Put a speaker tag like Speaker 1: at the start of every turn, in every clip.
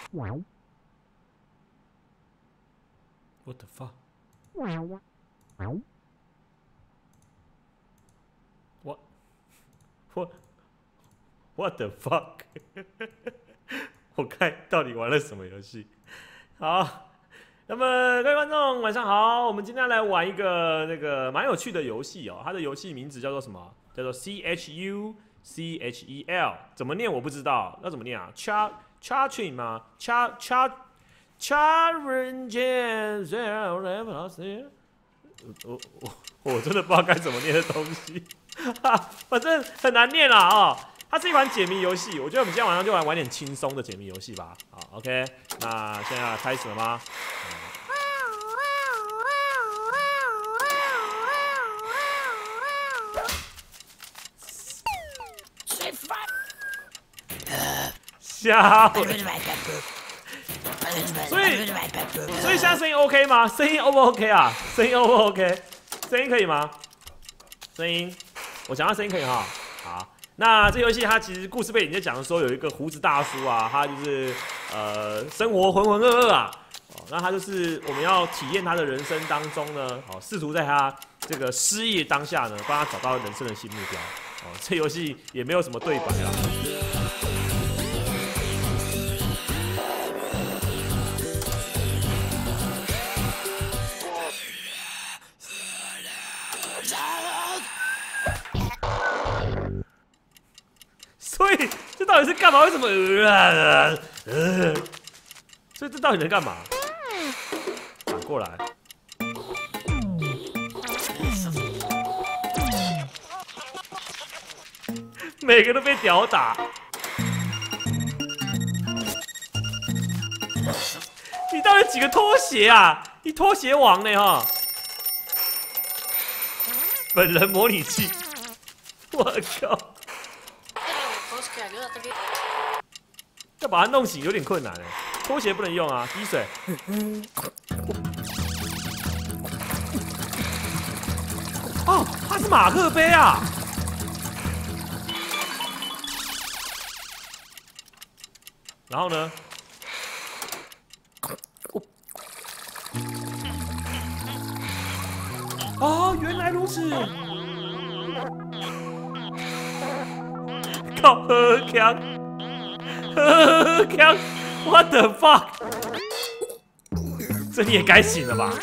Speaker 1: What the fuck? What the fuck? 我看到底玩了什么游戏？好，那么各位观众晚上好，我们今天来玩一个那个蛮有趣的游戏哦。它的游戏名字叫做什么？叫做 CHUCHEL， 怎么念我不知道，要怎么念啊 ？Charging 吗 ？Challenge 我真的不知道该怎么念的东西，反正很难念啦哦。它是一款解谜游戏，我觉得我们今天晚上就玩点轻松的解谜游戏吧。好 ，OK， 那现在要开始了吗？吓我！所以现在声音 OK 吗？声音 O 不 OK 啊？声音 O 不 OK？ 声音可以吗？声音，我讲到声音可以哈。好。那这游戏它其实故事背景就讲说有一个胡子大叔啊，他就是生活浑浑噩噩啊，那他就是我们要体验他的人生当中呢，试图在他这个失业当下呢，帮他找到人生的新目标。这游戏也没有什么对白啦。所以这到底是干嘛？为什么？所以这到底能干嘛？反过来，每个都被屌打。你到底几个拖鞋啊？你拖鞋王呢？哈！本人模拟器，我靠！要把它弄醒有点困难哎，拖鞋不能用啊，滴水。哦，它是马克杯啊！然后呢？哦，原来如此。靠，喝强。What the fuck？ 这你也该醒了吧？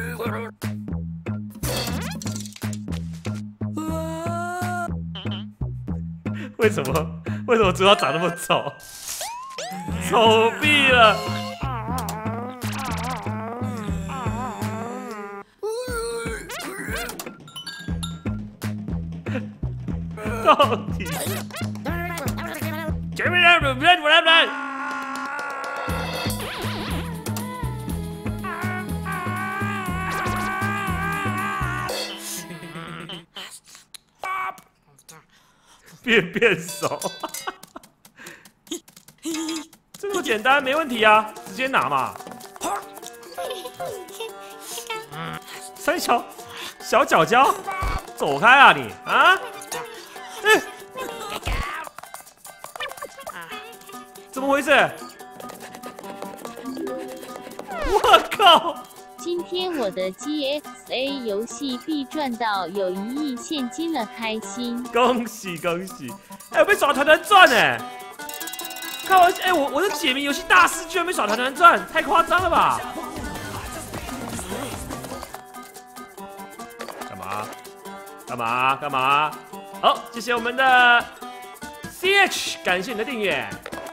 Speaker 1: 为什么主角长那么丑？丑毙了！到底？变手，这么简单，没问题啊，直接拿嘛。三小脚脚，走开啊你啊！怎么回事？我靠！
Speaker 2: 今天我的 GXA 游戏币赚到有1亿现金了，开心！
Speaker 1: 恭喜！我被耍团团转哎！看我的解谜游戏大师居然被耍团团转，太夸张了吧！干嘛？好，谢谢我们的 CH， 感谢你的订阅。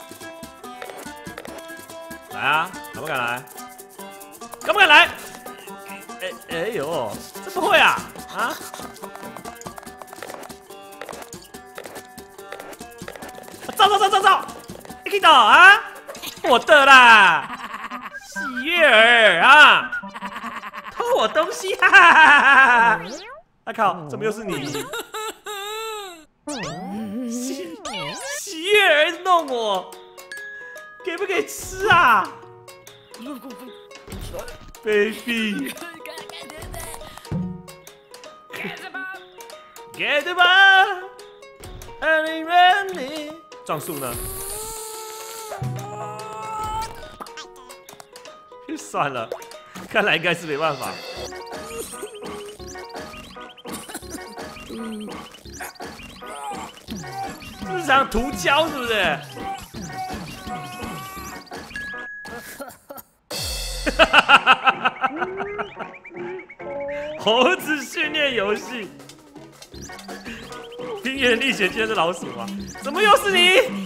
Speaker 1: 来啊，敢不敢来？敢不敢来？哎呦，这不会啊！啊！走！你看到啊？我的啦！喜悦儿啊！偷我东西！哈哈哈哈！啊靠！怎么又是你？喜悦儿弄我，给不给吃啊 ？Baby， get 吧 ，Are you ready？ 撞树呢？ 算了，看来应该是没办法。是想涂胶是不是？猴子训练游戏，冰原历险记得是老鼠吗？怎么又是你？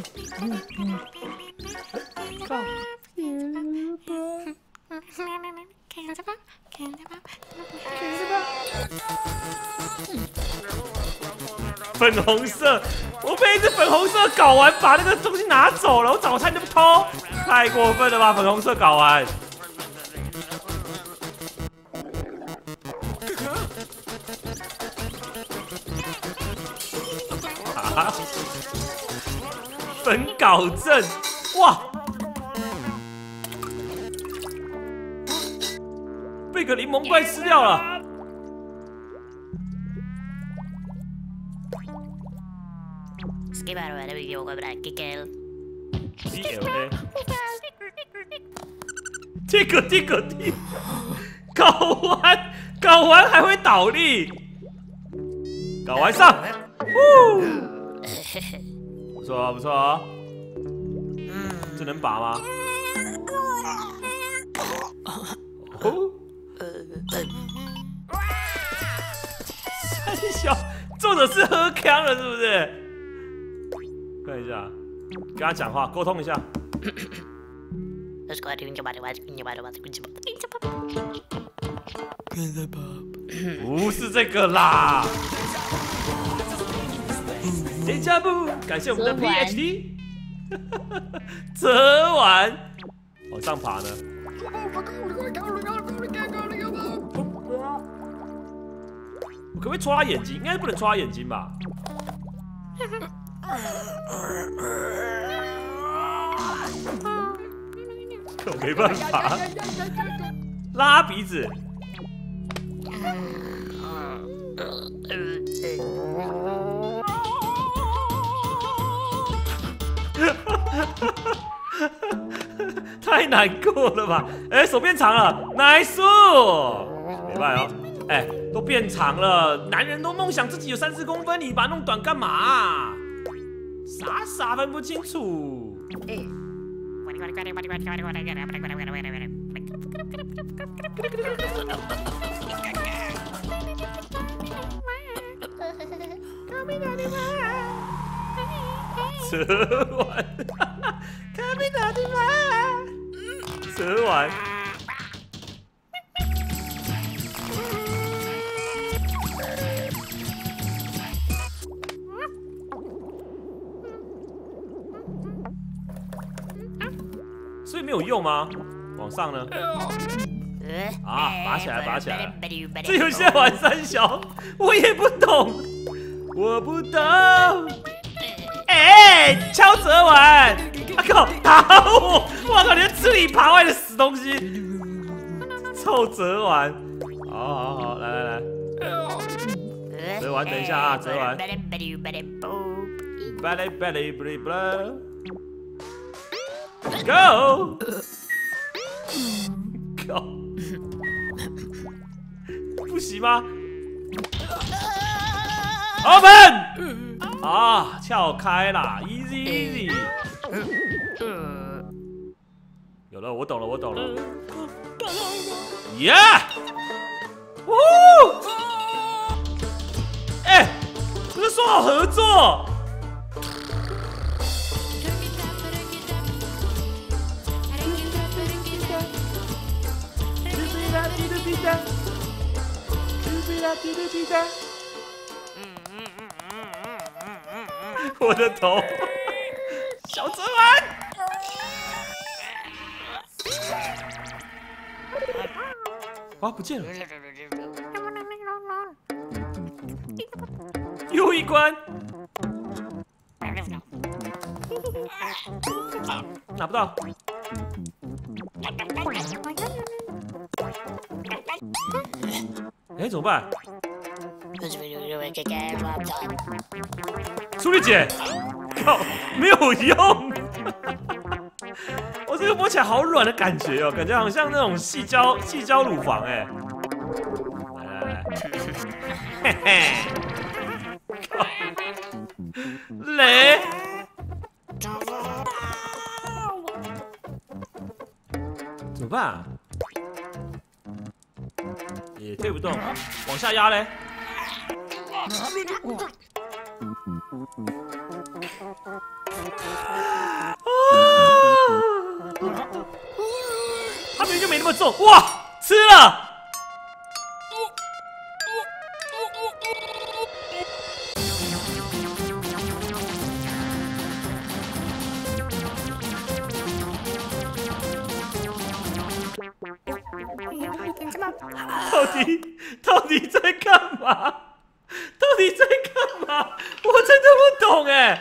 Speaker 1: 粉红色，我被一只粉红色睾丸把那个东西拿走了，我早餐就不偷，太过分了吧！粉红色睾丸。啊！粉睾症，哇！被个柠檬怪吃掉了。这个睾丸还会倒立，睾丸上，不错啊，不错啊，这能拔吗？哦，三小，作者是喝康了是不是？看一下，跟他讲话，沟通一下。不是这个啦。Deja vu， 感谢我们的 PhD。折完，往上爬呢。我可不可以戳他眼睛？应该不能戳他眼睛吧？可没办法，拉鼻子。太难过了吧？哎，手变长了 ，nice， 没办法哦。哎，都变长了，男人都梦想自己有30公分，你把它弄短干嘛？傻傻分不清楚。折完，折完。所以没有用吗？往上呢？啊，拔起来，拔起来！这游戏在玩三小，我也不懂，我不懂。哎，敲折完，啊靠，打我！我靠，你在吃里扒外的死东西！臭折完，好，来，折完，等一下啊，折完。Go！ 靠！不行吗 ？Open！ 啊，撬开啦 ，easy。有了，我懂了。Yeah！ 哎，不是说好合作？我的头，小折丸，啊，不见了，又一关，拿不到。哎，怎么办？苏丽姐，靠，没有用！我这个魔起来好软的感觉哦，感觉好像那种细胶乳房哎。来，嘿嘿，雷，怎么办啊？也推不动，往下压嘞。他明明就没那么重，哇，吃了！到底在干嘛？到底在干嘛？我真的不懂哎。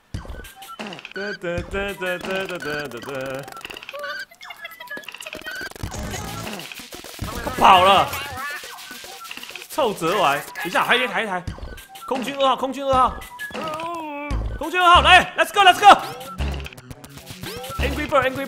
Speaker 1: 他跑了，臭折丸！等一下，还有一台，空军2号，空军2号，空军2号，来 ，Let's go，Let's go！Angry Bird，Angry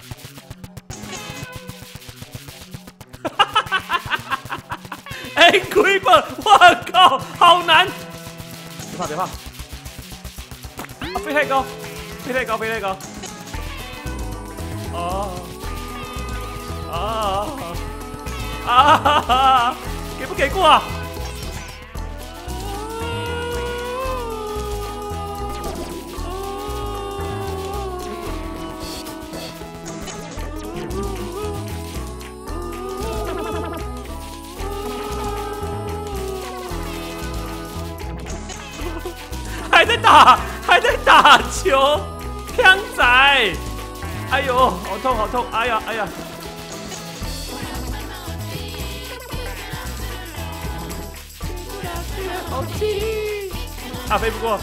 Speaker 1: Bird。Angry Bird， 我靠，好难！别怕，飞太高，飞太高！给不给过啊？还在打球，枪仔！哎呦，好痛！哎呀！好气！他飞不过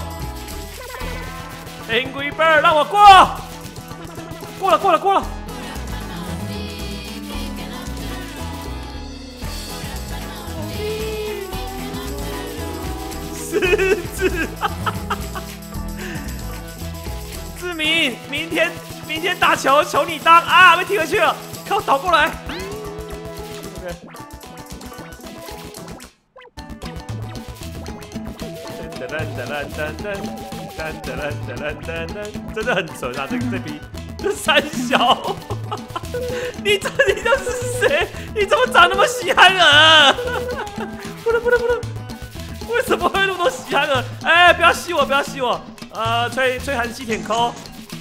Speaker 1: ，Angry Bird 让我过！过了！狮子！志明，明天打球，求你当啊！被踢回去了，靠，倒过来。真的很纯啊！这批这三小，你就是谁？你怎么长那么稀罕人？不能！为什么会那么多稀罕人？哎，不要吸我！吹韩系舔抠。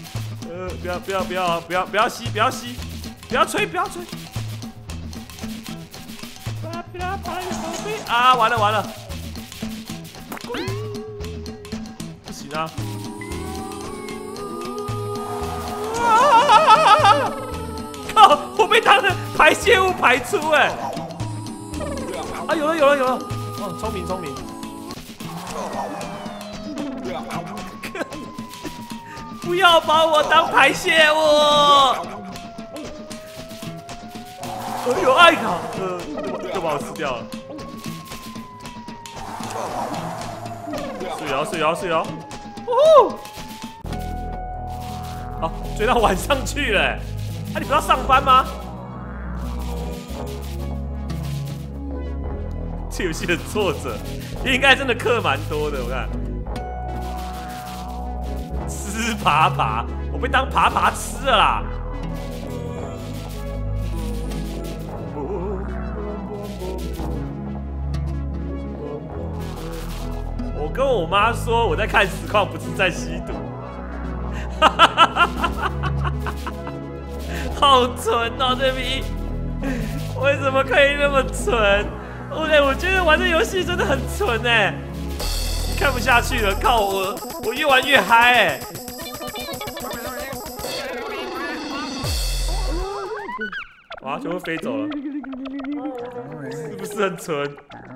Speaker 1: 不要吸！不要吹！啊，完了！不行啊！靠！我被他的排泄物排出哎！啊，有了！哦，聪明！不要把我当排泄物！有艾卡，就把我吃掉了。睡摇！哦，好，追到晚上去了。啊，你不是要上班吗？这游戏的作者应该真的课蛮多的，我看。吃爬，我被当爬吃了啦！我跟我妈说我在看实况，不是在吸毒。好纯哦，这批为什么可以那么纯？我觉得玩这游戏真的很纯哎，看不下去了，靠我越玩越嗨哎！哇，全部飞走了，是不是很纯？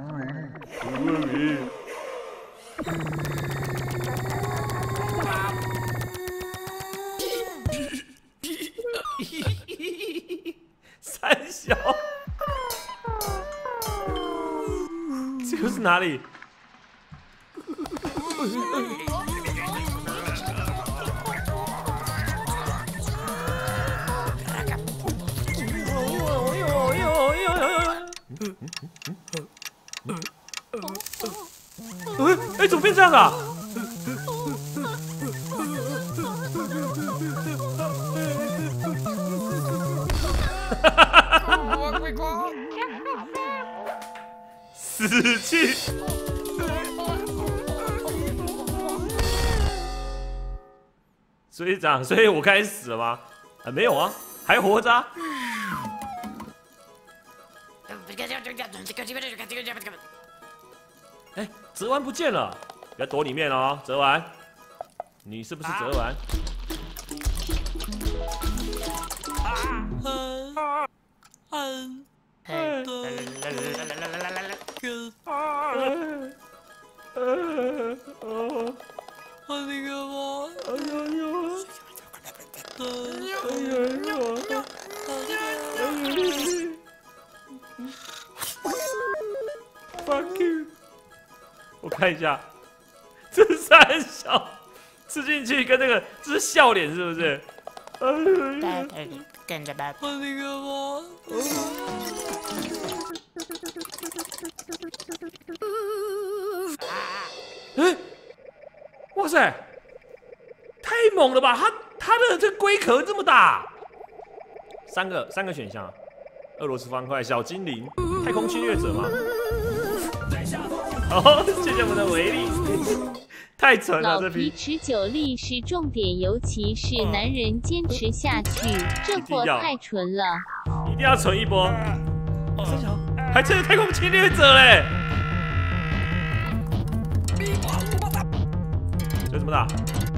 Speaker 1: 三小，这个是哪里？ 哎，怎么变这样啊？死去！所以这样，所以我开始死了吗？没有啊，还活着啊。哎，泽丸不见了，不要躲里面哦，泽丸，你是不是泽丸？Fuck you！ 我看一下，这是三小吃进去跟那个，这是笑脸是不是？
Speaker 3: 跟着吧。
Speaker 1: 哎，哇塞，太猛了吧！它的这龟壳这么大，三个选项：俄罗斯方块、小精灵、太空侵略者吗？好，谢谢我们的维力，太蠢了
Speaker 2: 老
Speaker 1: 这批。
Speaker 2: 皮持久力是重点，尤其是男人坚持下去，这货太纯了。
Speaker 1: 一定要存一波。三小还真是太空侵略者嘞！这怎么打？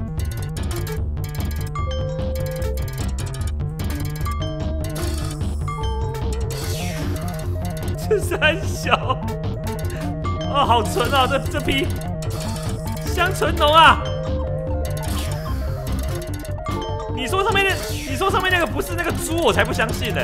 Speaker 1: 这三小。哦，好纯啊！这批香醇浓啊！你说上面那个不是那个猪，我才不相信呢。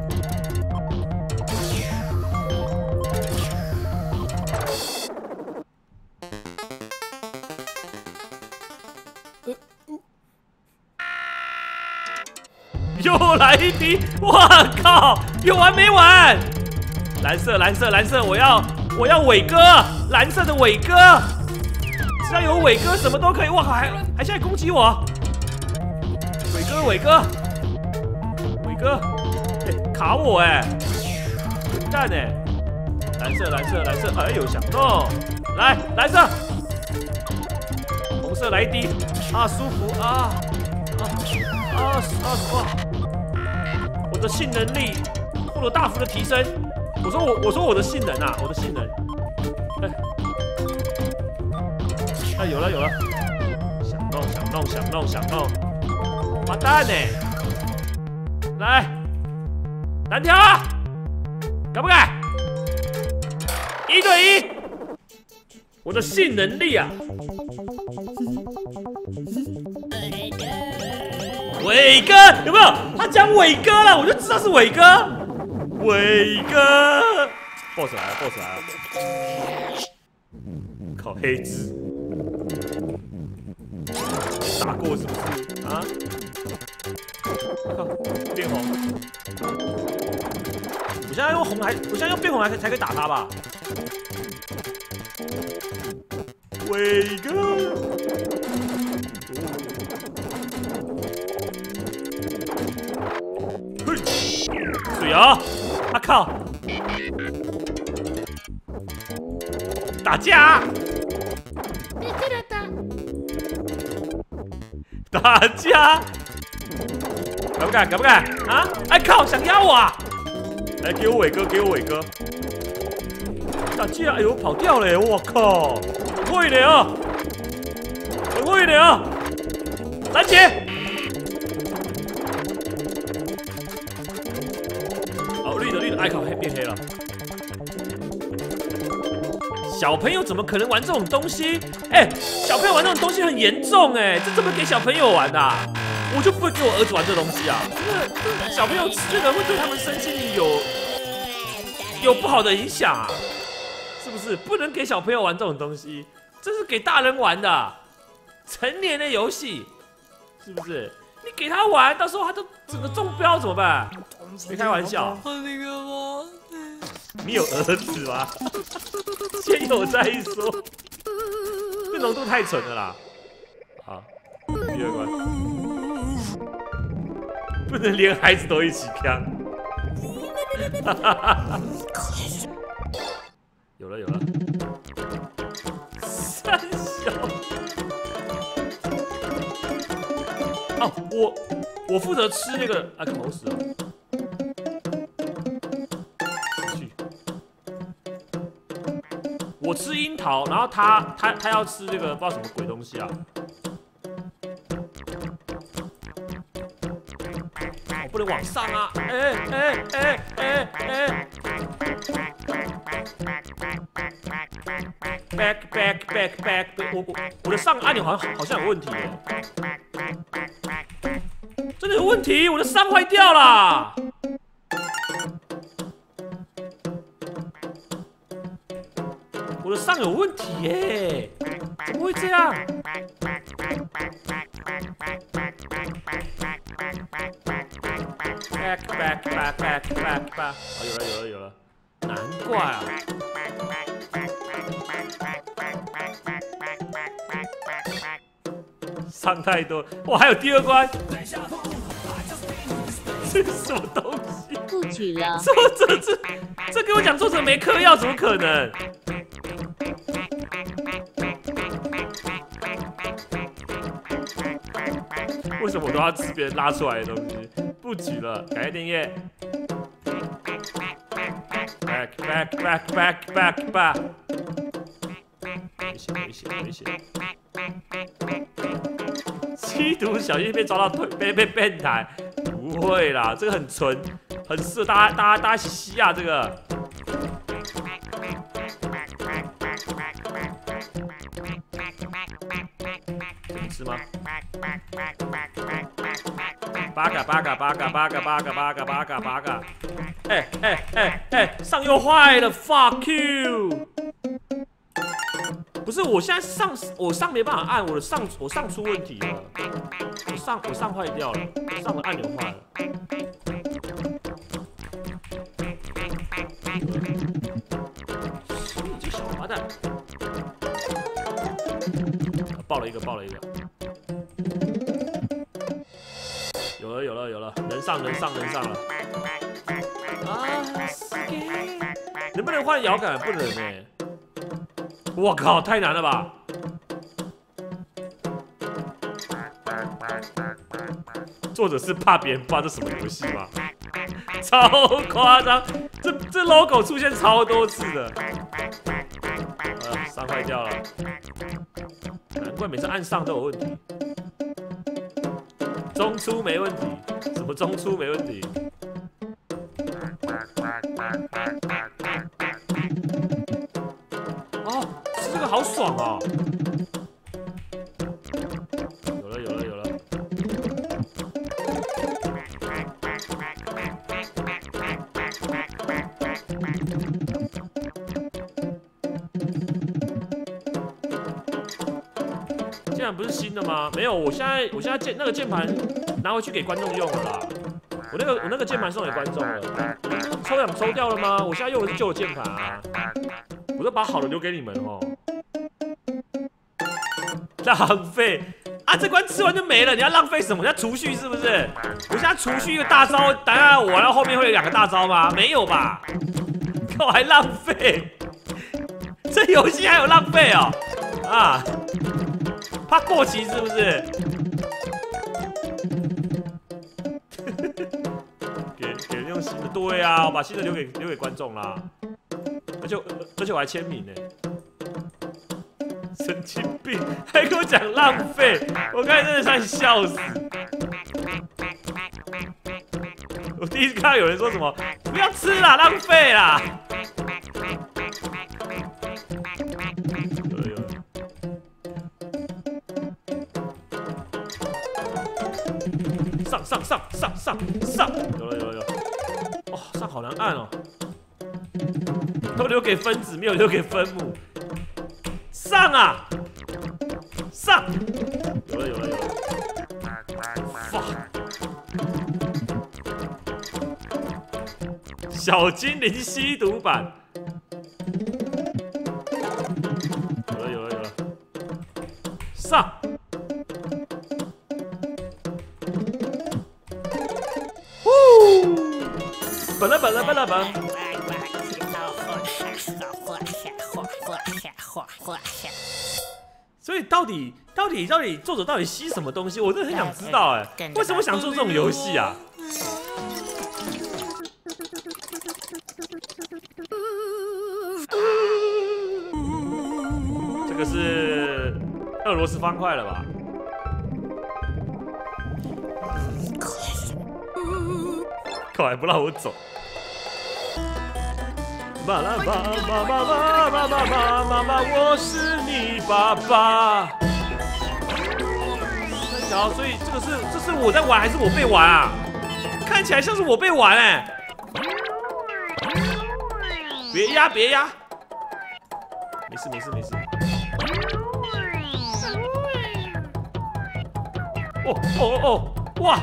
Speaker 1: 又来一批！哇靠！有完没完？蓝色！我要伟哥，蓝色的伟哥，只要有伟哥，什么都可以。哇，还现在攻击我！伟哥，欸、卡我哎、欸，混蛋哎！蓝色，哎呦想动，来蓝色，红色来一滴啊，舒服啊！我的性能力获得大幅的提升。我说我的性能啊，我的性能。哎，有了，想弄，完蛋呢！来，单挑，敢不敢？1对1，我的性能力啊！伟哥有没有？他讲伟哥了，我就知道是伟哥。伟哥 ，boss 来了！靠，黑子打过是不是啊？靠，变红！我现在用红我现在用变红才可以打他吧？伟哥。水啊！啊靠！打架！打架！敢不敢啊？哎靠！想压我啊！来，给我伟哥！打架！哎呦，跑掉了！我靠！很会的啊！拦截！绿的，哎靠，变黑了。小朋友怎么可能玩这种东西？哎，小朋友玩这种东西很严重哎，这怎么给小朋友玩的啊？我就不会给我儿子玩这东西啊！这小朋友吃这个会对他们身心灵有不好的影响啊，是不是？不能给小朋友玩这种东西，这是给大人玩的，成年的游戏，是不是？你给他玩，到时候他都整个中标怎么办？别开玩笑。 你有儿子吗？先有再说，这浓度太纯了啦。好，第二关，不能连孩子都一起看。有了有了，三小。哦，我负责吃那个啊，口屎哦。我吃樱桃，然后他要吃这个不知道什么鬼东西啊。我不能往上啊！back， 我的上按钮好像有问题耶，真的有问题，我的上坏掉啦！我的上有问题耶，怎么会这样？back， 哦，有了，难怪啊！上太多，哇，还有第二关，这是什么东西？
Speaker 2: 不举了。
Speaker 1: 这跟我讲作者没嗑药，怎么可能？为什么我都要吃别人拉出来的东西？不举了，感谢订阅。back。危险！吸毒小心被抓到被变态，不会啦，这个很纯，很适合大家一起吸啊，这个。能吃吗？八嘎！上又坏了 ，fuck you！ 不是，我现在我上没办法按，我上出问题了，我上坏掉了，上的按钮坏了。你这小麻蛋！爆了一个。有了，能上了。啊，能不能换摇杆？不能欸。我靠，太难了吧！作者是怕别人不知道这什么游戏吗？超夸张，这 logo 出现超多次的。上坏掉了，难怪每次按上都有问题。中出没问题，什么中出没问题？哦，吃这个好爽哦！有了。键盘不是新的吗？没有，我现在那个键盘拿回去给观众用了啦。我那个键盘送给观众了。抽奖抽掉了吗？我现在用的是旧的键盘啊。我都把好的留给你们哦。浪费啊！这关吃完就没了，你要浪费什么？你要储蓄是不是？我现在储蓄一个大招，等下我然后后面会有2个大招吗？没有吧？看我还浪费，这游戏还有浪费哦！啊，怕过期是不是？给人用新的，对啊，我把新的留给观众啦。而且我还签名呢。神经病，还跟我讲浪费，我刚才真的想笑死。我第一次看到有人说什么不要吃啦，浪费啦。上，有，哦，上好难按哦，都留给分子，没有留给分母。上啊！上！有了 ！fuck！ 小精灵吸毒版。有了，上。本了。所以到底作者到底吸什么东西？我真的很想知道为什么想做这种游戏啊？这个是俄罗斯方块了吧？快不让我走！巴拉巴巴巴巴巴巴巴，我是你爸爸。小，所以这是我在玩还是我被玩啊？看起来像是我被玩别压！没事。哦，哇！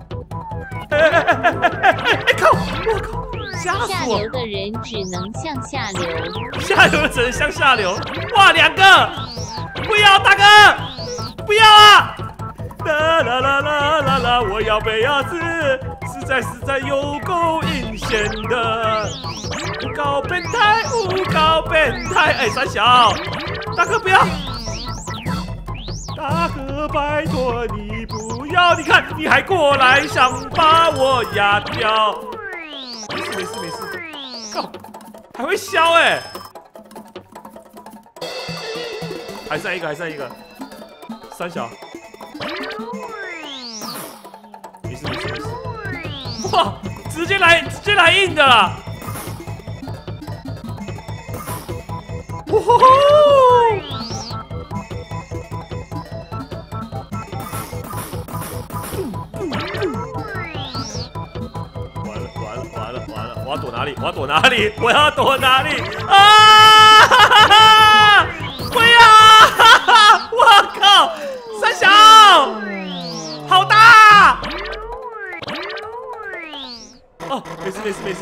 Speaker 1: 靠！我靠！吓死我！
Speaker 2: 下流的人只能向下流。
Speaker 1: 下流的只能向下流。哇，2个！不要，大哥！不要啊！啦！我要被压死，实在有够阴险的。诬告变态！哎，三小，大哥不要！大哥，拜托你不要！你看，你还过来想把我压掉。没事，靠，还会消还剩一个，三小，没事，哇，直接来硬的了，哇吼！完了！我要躲哪里？啊！不要！我靠！三小，好大！哦，没事。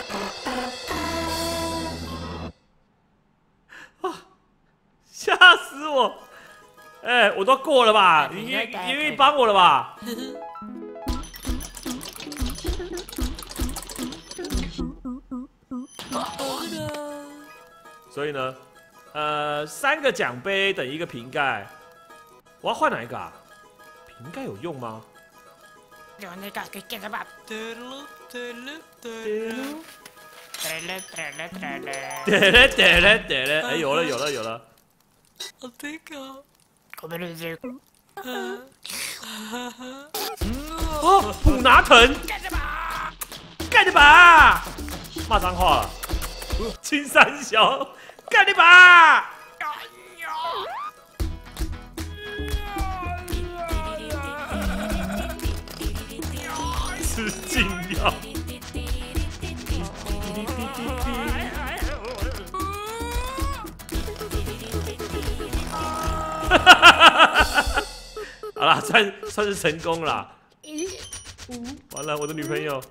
Speaker 1: 啊！吓死我！我都过了吧？你愿意帮我了吧？所以呢，3个奖杯等于1个瓶盖，我要换哪一个啊？瓶盖有用吗？有那个给它吧。哎，有了。这个。哦，普拿藤。干你吧！骂脏话了。金三小，干你吧！吃禁药。好啦，算是成功啦。完了，我的女朋友。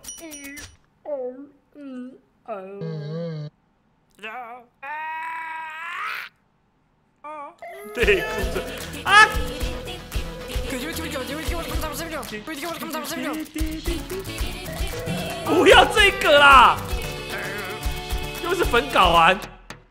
Speaker 1: 对，哭着啊！不要这个啦！又是粉睾丸。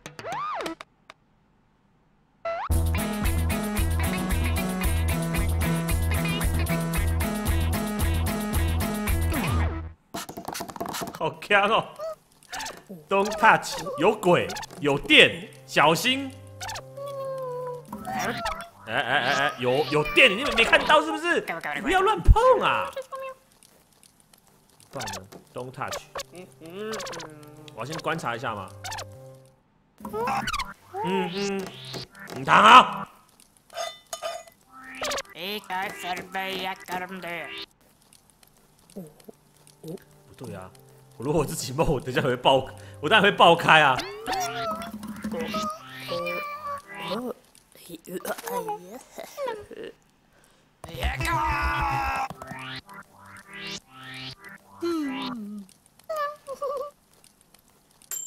Speaker 1: 好强哦 ！Don't touch， 有鬼，有电，小心！有电，你们没看到是不是？你不要乱碰啊！不然呢 ？Don't touch。我要先观察一下嘛。你躺好。不对啊！如果我自己冒，我等下会爆，我当然会爆开啊！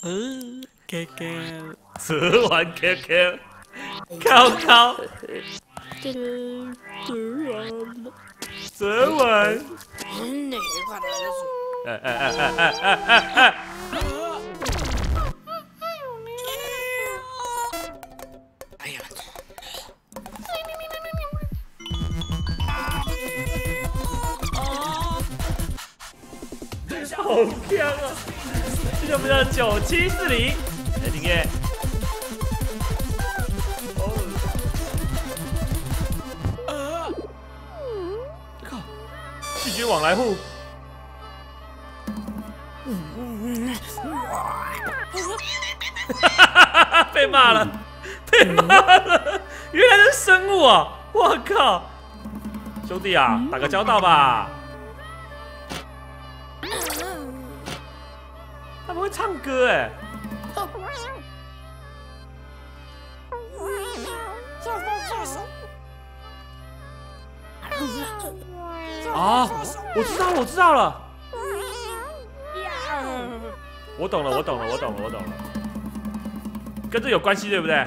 Speaker 3: K K，
Speaker 1: 折完 QQ， 靠靠，折完。
Speaker 3: 哎呀！
Speaker 1: 好强啊！这是我们的9740，来订阅。靠！拒绝往来户。被骂了，被骂了！原来是生物啊！我靠！兄弟啊，打个交道吧。他们会唱歌哎！啊，我知道了。我懂了。跟这有关系对不对？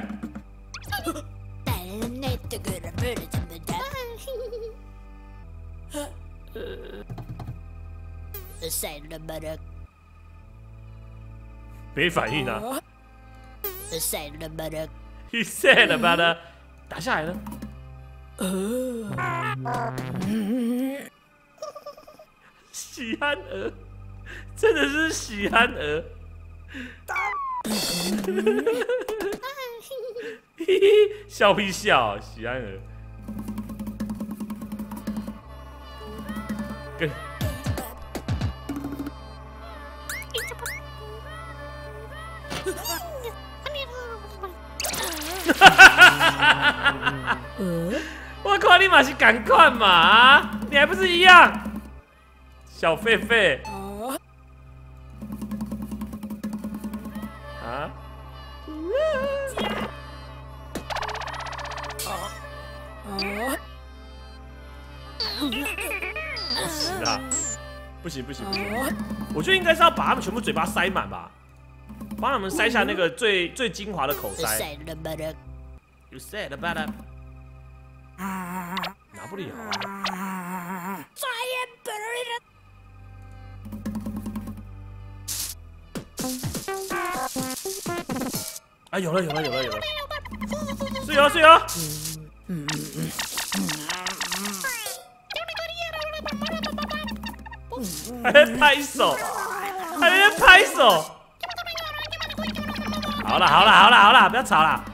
Speaker 1: 没反应啊。He said about it， 打下来了。喜憨儿，真的是喜憨儿。笑屁笑，喜憨儿。跟。我靠，你嘛是赶快嘛！你还不是一样？小狒狒。啊？不行啊！不行！我觉得应该是要把他们全部嘴巴塞满吧，帮他们塞下那个最精华的口塞。You said about it。拿不了啊！啊，有了！睡哦！还在拍手！好了，不要吵了。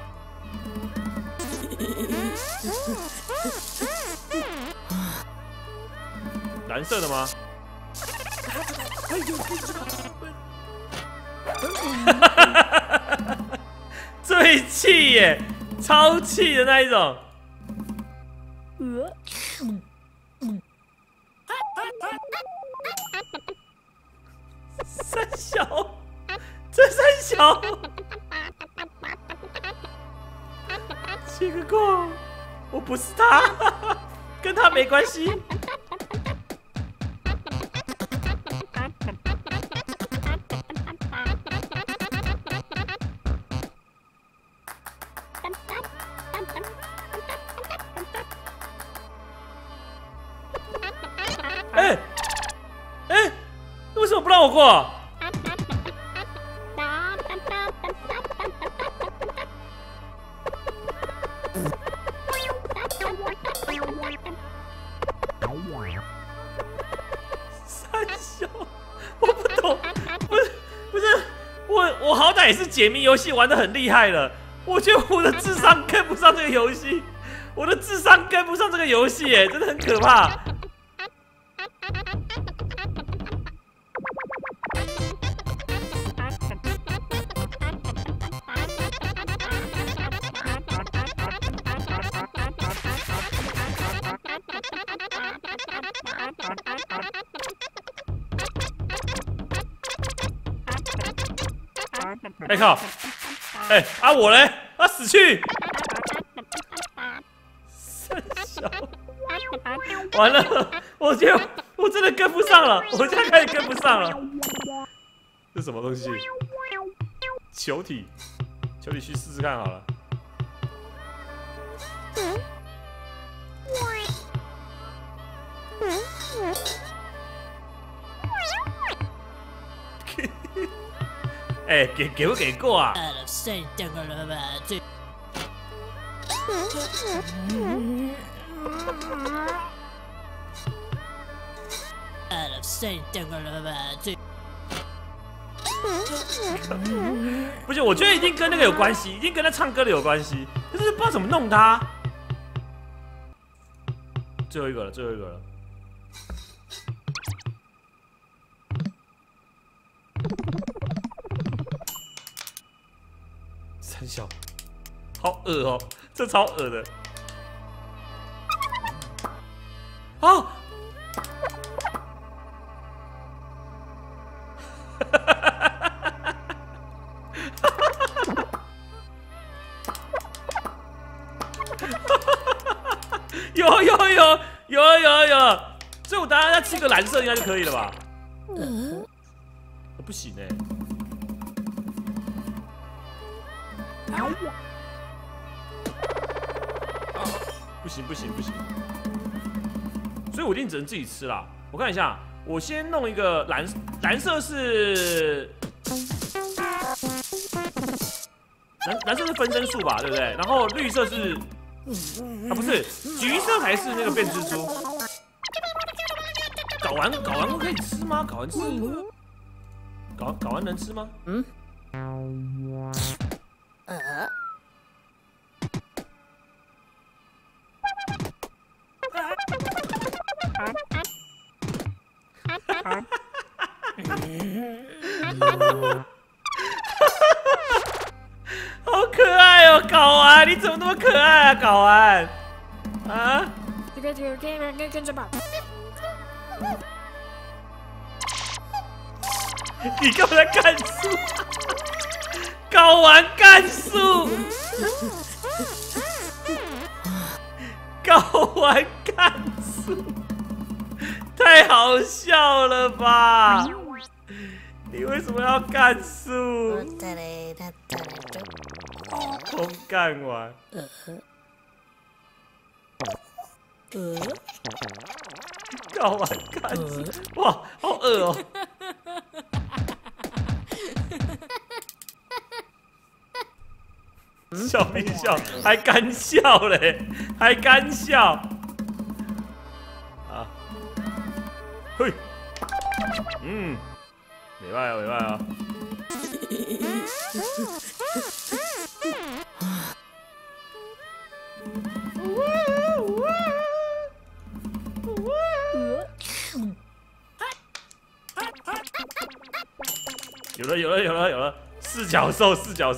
Speaker 1: 蓝色的吗？最气耶，超气的那一种。三小，这三小，切个过，我不是他，跟他没关系。为什么不让我过？三小，我不懂，不是，我好歹也是解谜游戏玩得很厉害了，我觉得我的智商跟不上这个游戏，耶，真的很可怕。哎靠！我嘞，死去！三小，完了，我真的跟不上了，我现在开始跟不上了。这什么东西？ 球体去试试看好了。哎、给不给过啊？不行，我觉得一定跟那个有关系，一定跟他唱歌的有关系，但是不知道怎么弄他。最后一个了，最后一个了。三小，好恶哦、这超恶的。哦。有，所以我等下再吃个蓝色应该就可以了吧？不行哎、不行，所以我一定只能自己吃啦。我看一下，我先弄一个蓝色是蓝色是分身术吧，对不对？然后绿色是啊不是，橘色才是那个变蜘蛛。搞完可以吃吗？搞完能吃吗？嗯。好可爱哦，睾丸，你怎么那么可爱啊，睾丸？啊？这个跟着吧。你干嘛在干树？睾丸干树，睾丸干树，太好笑了吧？你为什么要干树？空干完。睾丸干树，哇，好恶哦！笑屁笑，还干笑嘞，还干笑。啊，嘿，没坏啊，没坏啊。有了，四角兽。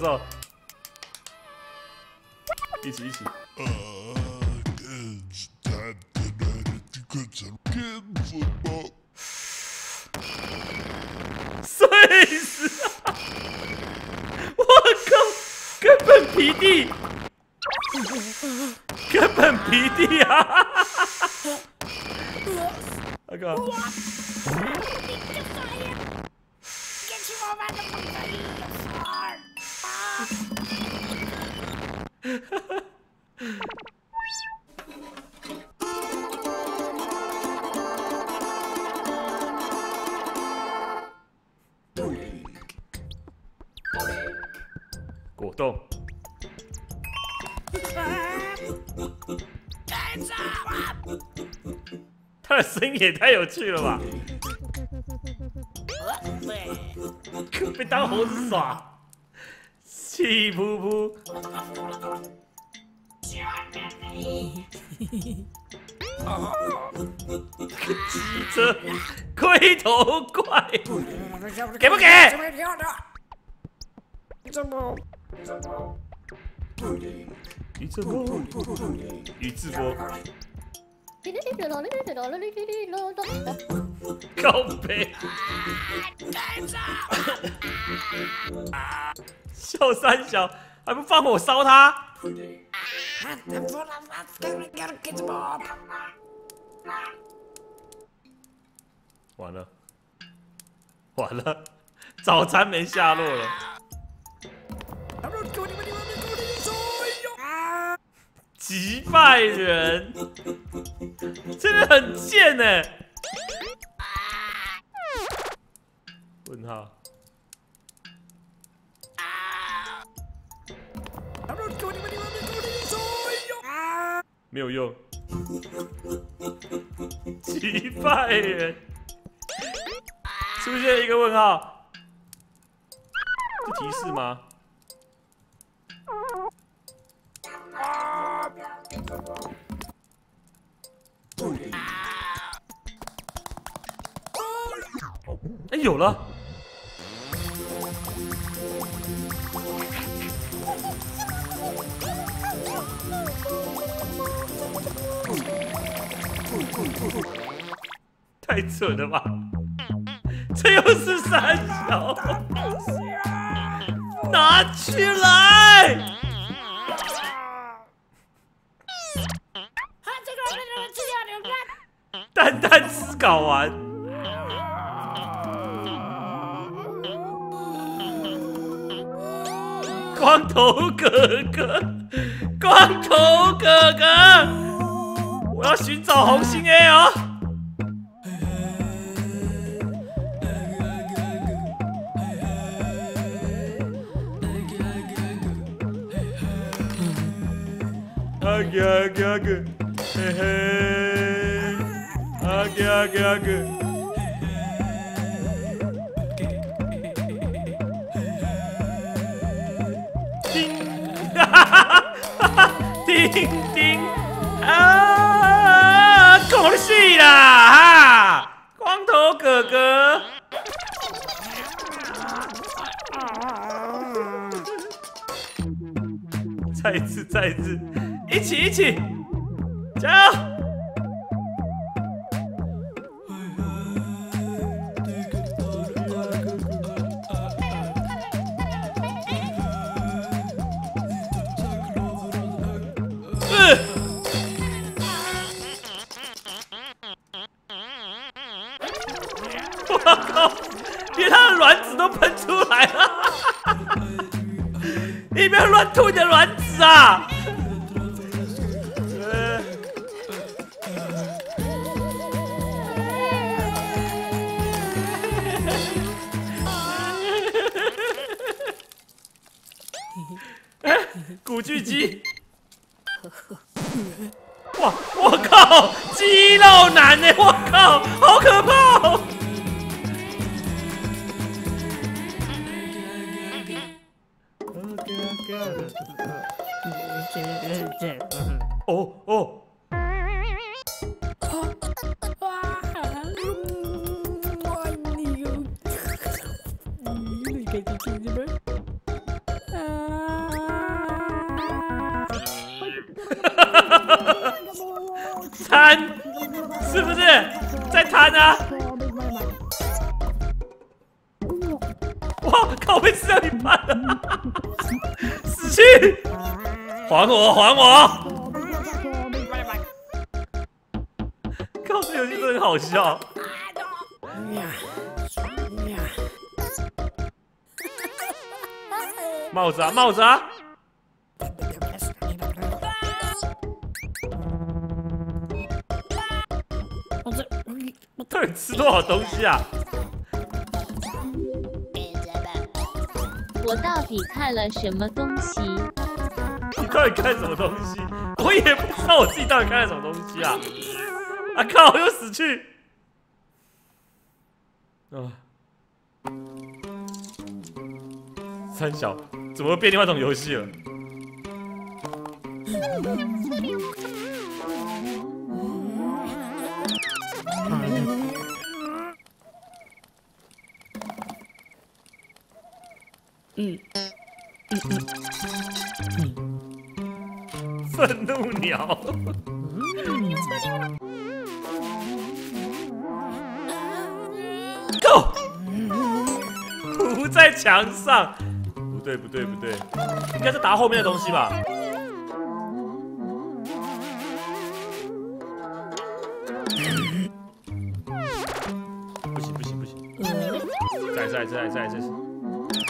Speaker 1: 一起。睡死了！我靠，根本皮地啊！那个。果冻，他的声音也太有趣了吧！被当猴子耍，气噗噗。机车龟头怪，给不给？宇智波，靠背，笑三小还不放火烧他？完了，早餐没下落了。 击败人，真的很贱哎！问号。没有用。击败人，出现一个问号。是提示吗？哎，有了！太蠢了吧！这又是三小，拿去来！蛋蛋吃睾丸。光头哥哥，光头哥哥，我要寻找红心 A 哦。啊个个个，嘿嘿，啊个个个。叮叮啊！恭喜啦哈！光头哥哥，再一次，再一次，一起，加油！我靠！连他的卵子都喷出来了！你不要乱吐你的卵子啊！古巨基！哇！我靠！肌肉男呢？我靠！好可怕哦！哦哦！贪，是不是在贪啊？哇靠！被吃掉一半了，死去！还我！还我！靠！这游戏真的很好笑。帽子啊！帽子啊！我到底吃多少东西啊？
Speaker 2: 我到底看了什么东西？
Speaker 1: 你到底看什么东西？我也不知道我自己到底看了什么东西啊！啊靠！又死去！啊！三小怎么变另外一种游戏了？愤怒鸟。Go！ 糊在墙上。不对，不对，不对，应该是打后面的东西吧？不行，不行，不行！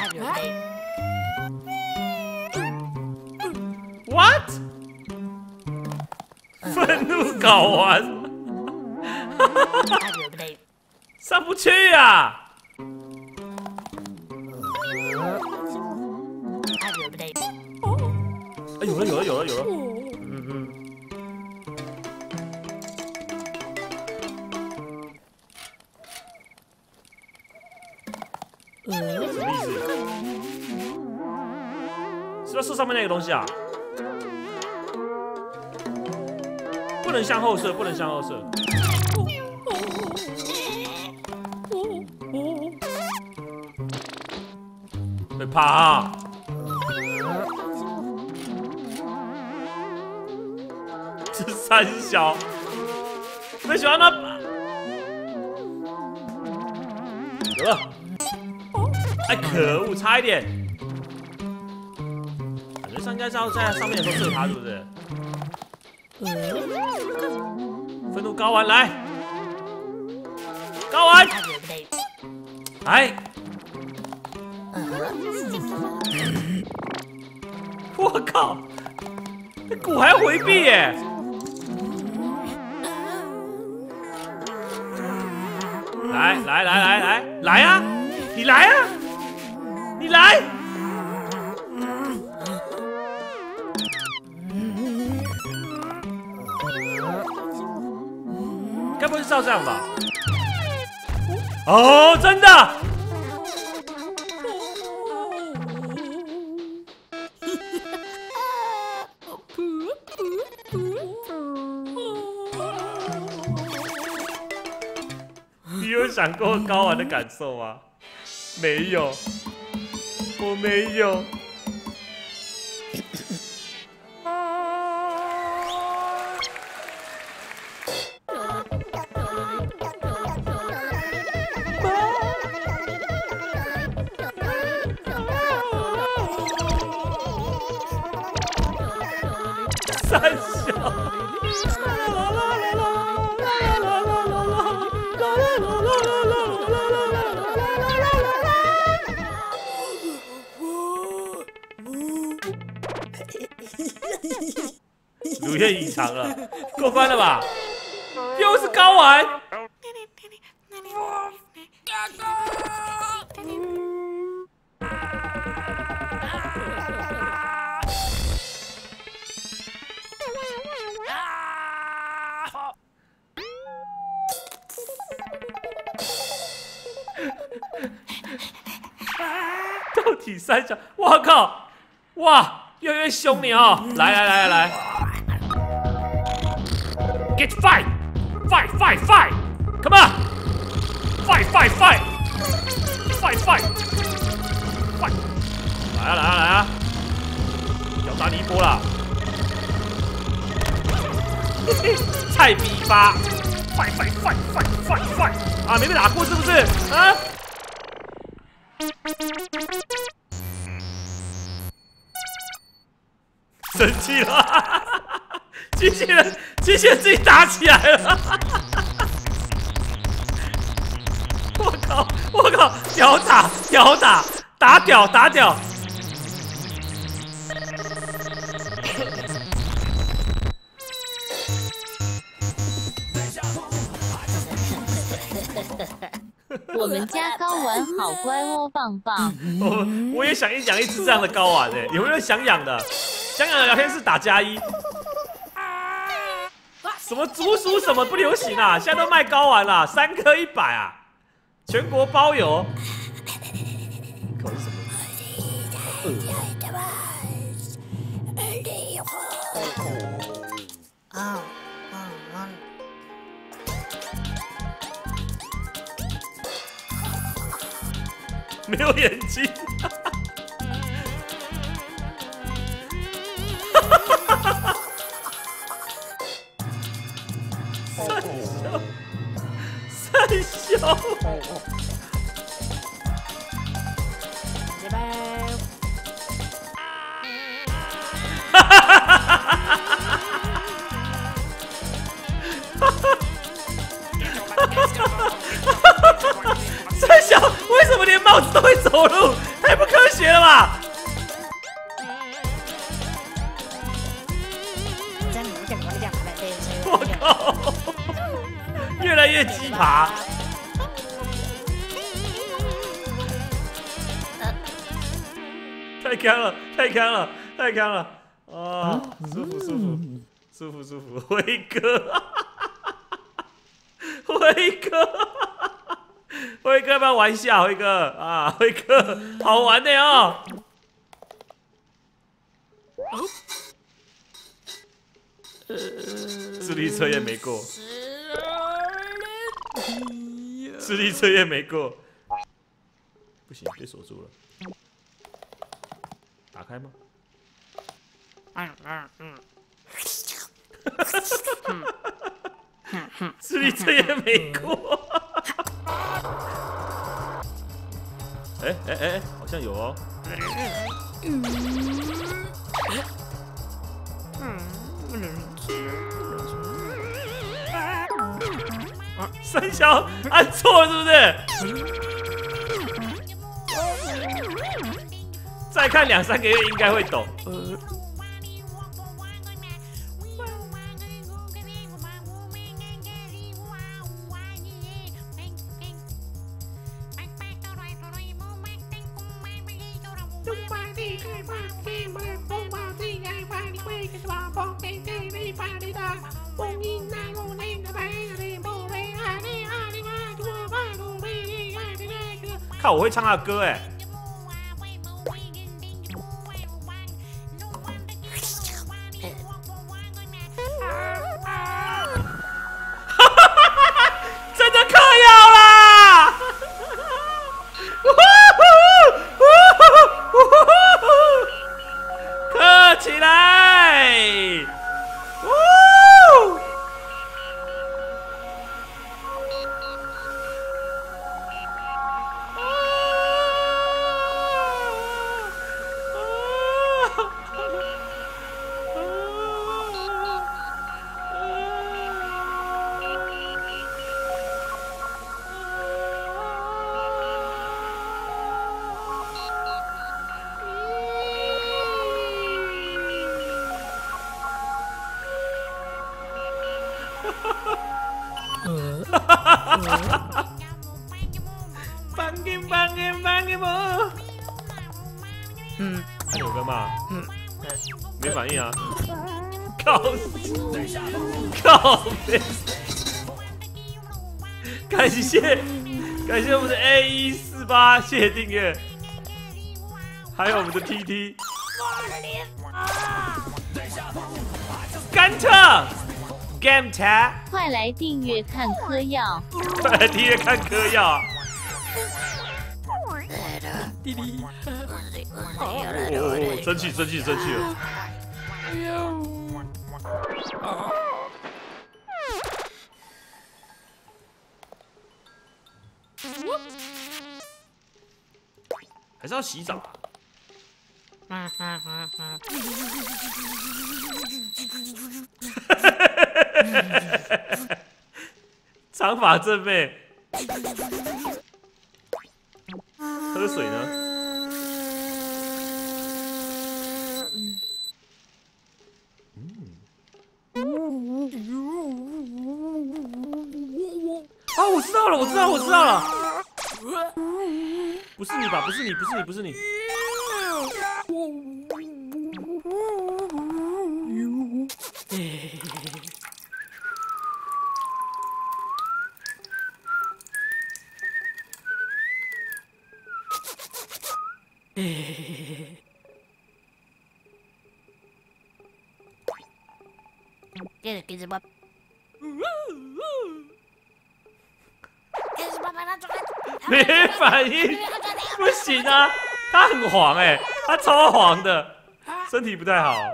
Speaker 1: 再！What？ 愤怒睾丸，上不去啊！哎，有了，什么意思？是不是上面那个东西啊？不能向后射，不能向后射。会怕啊！这三小，最喜欢他。有了。哎，可恶，差一点。感觉应该是要在上面的时候射他，是不是？愤怒睾丸来，睾丸，哎，我靠，这鼓还要回避耶！来啊！你来啊！你来！该不会是照这样吧？哦，真的！你有想过睾丸的感受吗？没有，我没有。三小。如愿以偿了，过关了吧？又是睾丸。到底三小，我靠！哇，越来越凶你哦！来 ，Get fight come on fight 来啊！要打你一波啦！菜逼发 fight 啊，没被打过是不是？啊？生气了，机器人自己打起来了，我靠，屌打，打屌，
Speaker 2: 我们家睾丸好乖哦，棒棒。
Speaker 1: 我也想养一只这样的睾丸有没有想养的？想养的聊天室打+1。什么竹鼠什么不流行啊？现在都卖睾丸啦，3颗100啊，全国包邮。口是什么？没有眼睛。三小。三小，为什么连帽子都会走路？太不科学了吧！ 爬。太强了，太强了，太强了！啊，舒服舒服舒服舒服，辉哥，辉哥，辉哥，不要玩笑，辉哥啊，辉哥，好玩的哦。智力测验没过，智力测验没过，不行，被锁住了。打开吗？智力测验没过。哎，好像有哦。三小按错了是不是？再看2、3个月应该会懂。看我会唱他的歌哎。真的嗑药啦！嗑起来！帮给我。还有个嘛？没反应啊！靠！感谢我们的 A148，谢谢订阅，还有我们的 TT。甘特 Game Tab，
Speaker 2: 快来订阅看嗑药，
Speaker 1: 快来订阅看嗑药。弟弟，哦，生气了。还是要洗澡。长发正妹，喝水呢？啊，我知道了。不是你吧？不是你。没反应，不行啊，他很黄哎，他超黄的，身体不太好。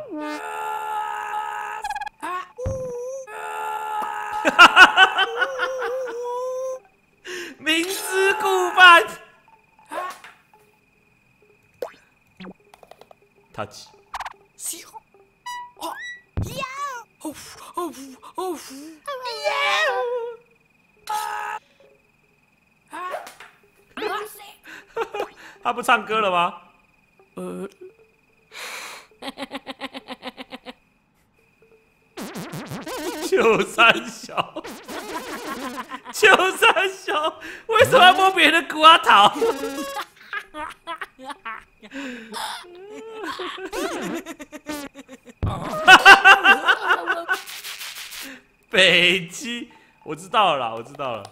Speaker 1: 明知故犯。touch。他不唱歌了吗？就三小， 就三小，为什么要摸别人的骨头？北极，我知道了啦，我知道了。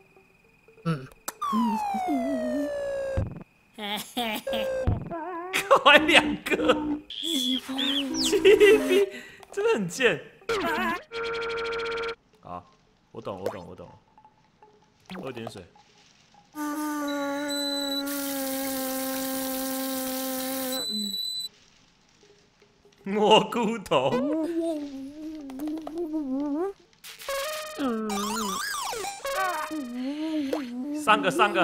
Speaker 1: 还两个，鸡逼，真的很贱。好，我懂。喝点水。蘑菇头。三个。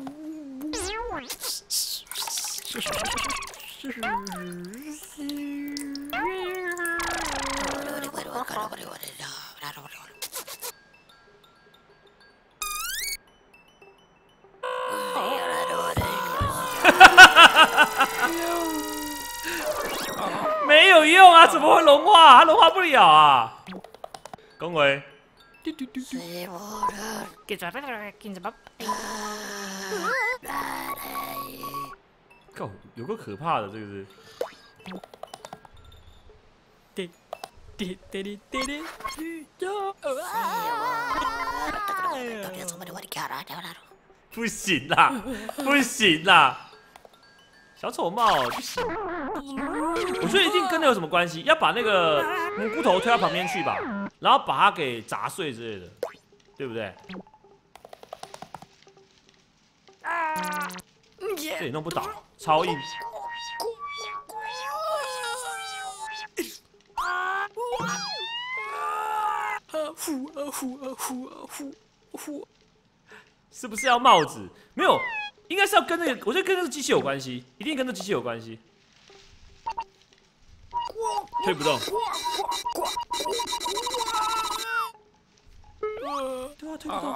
Speaker 1: 没有用啊，怎么会融化？它融化不了啊。恭维。靠，有个可怕的，这个是。不行啦，不行啦！小丑帽不行，我觉得一定跟那有什么关系，要把那个蘑菇头推到旁边去吧，然后把它给砸碎之类的，对不对？这也弄不倒，超硬。是不是要帽子？没有，应该是要跟那个，我觉得跟那个机器有关系，一定跟那机器有关系。推不动。对啊，推不动。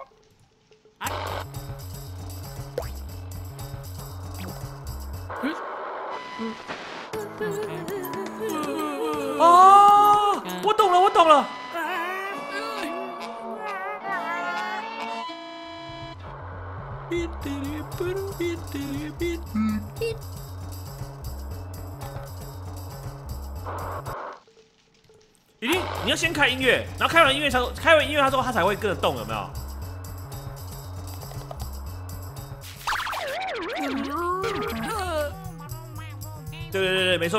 Speaker 1: 哦，我懂了。一定，你要先开音乐，然后开完音乐之后，它才会跟着动，有没有？对，没错。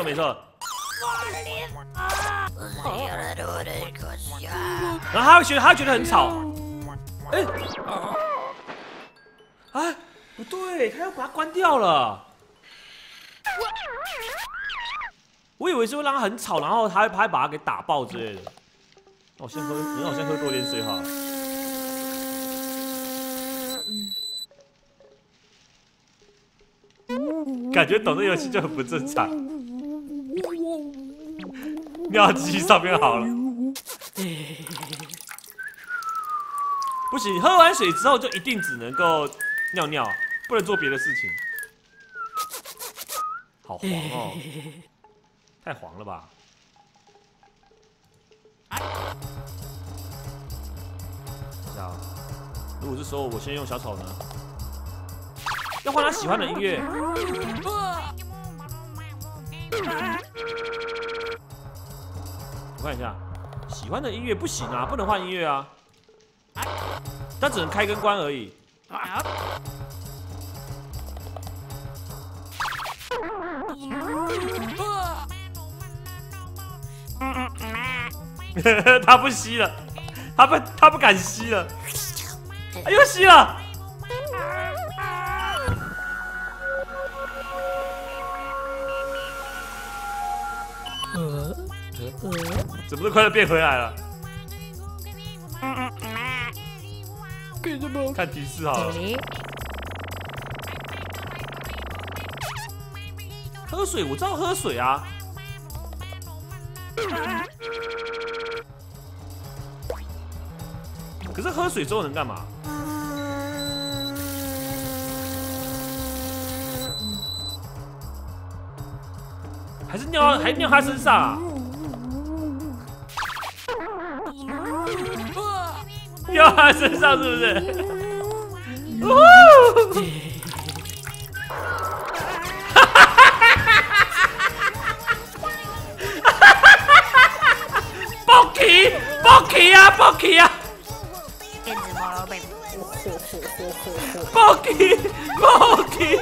Speaker 1: 然后他会觉得很吵。不对，他要把它关掉了。我以为是会让它很吵，然后他会把它给打爆之类的。那我先喝多点水好了。感觉懂这游戏就很不正常。尿机上面好了。不行，喝完水之后就一定只能够尿尿，不能做别的事情。好黄哦，太黄了吧？这样，如果这时候我先用小丑呢？要换他喜欢的音乐。我看一下，喜欢的音乐不行啊，不能换音乐啊。它只能开跟关而已。他不吸了，他不敢吸了。哎呦，吸了！怎么都快要变回来了？看提示好了。喝水，我知道喝水啊。可是喝水之后能干嘛？还是尿他身上啊？ 掉他身上是不是？Boki 啊 ，Boki 啊 ，Boki，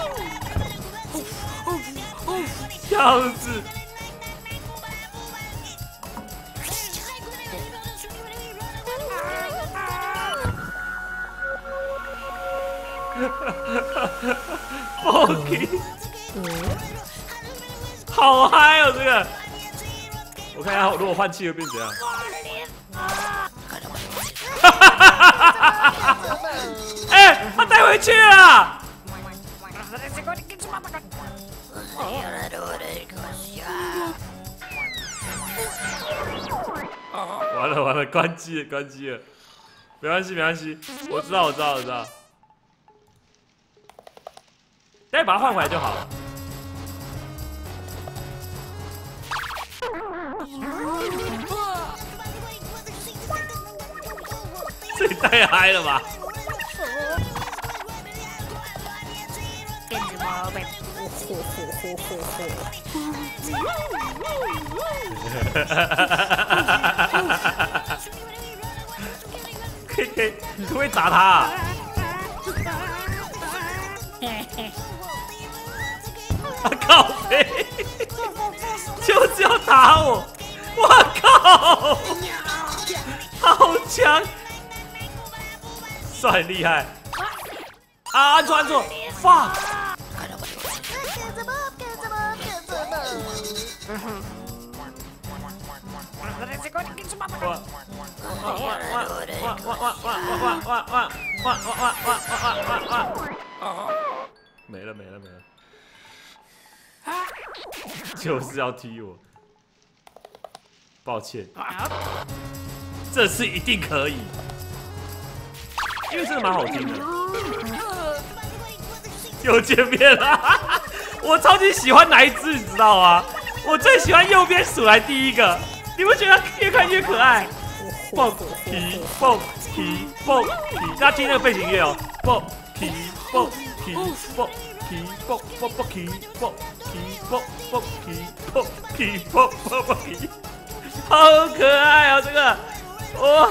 Speaker 1: 笑死！Boki， 好嗨哦，这个！我看一下，如果换气会变怎样？哎，他带回去了！完了，关机了，没关系，我知道，再把它换回来就好了。这也太嗨了吧！可不可以打他啊？靠北，就是要打我！我靠，好强！帅厉害！啊，按错 ，fuck！ 没了，就是要踢我，抱歉，这次一定可以，因为真的蛮好听的。又见面了，我超级喜欢哪一只，你知道吗？我最喜欢右边数来第一个，你不觉得越看越可爱？蹦皮，大家听那个背景乐哦，蹦皮，好可爱哦，这个，哇！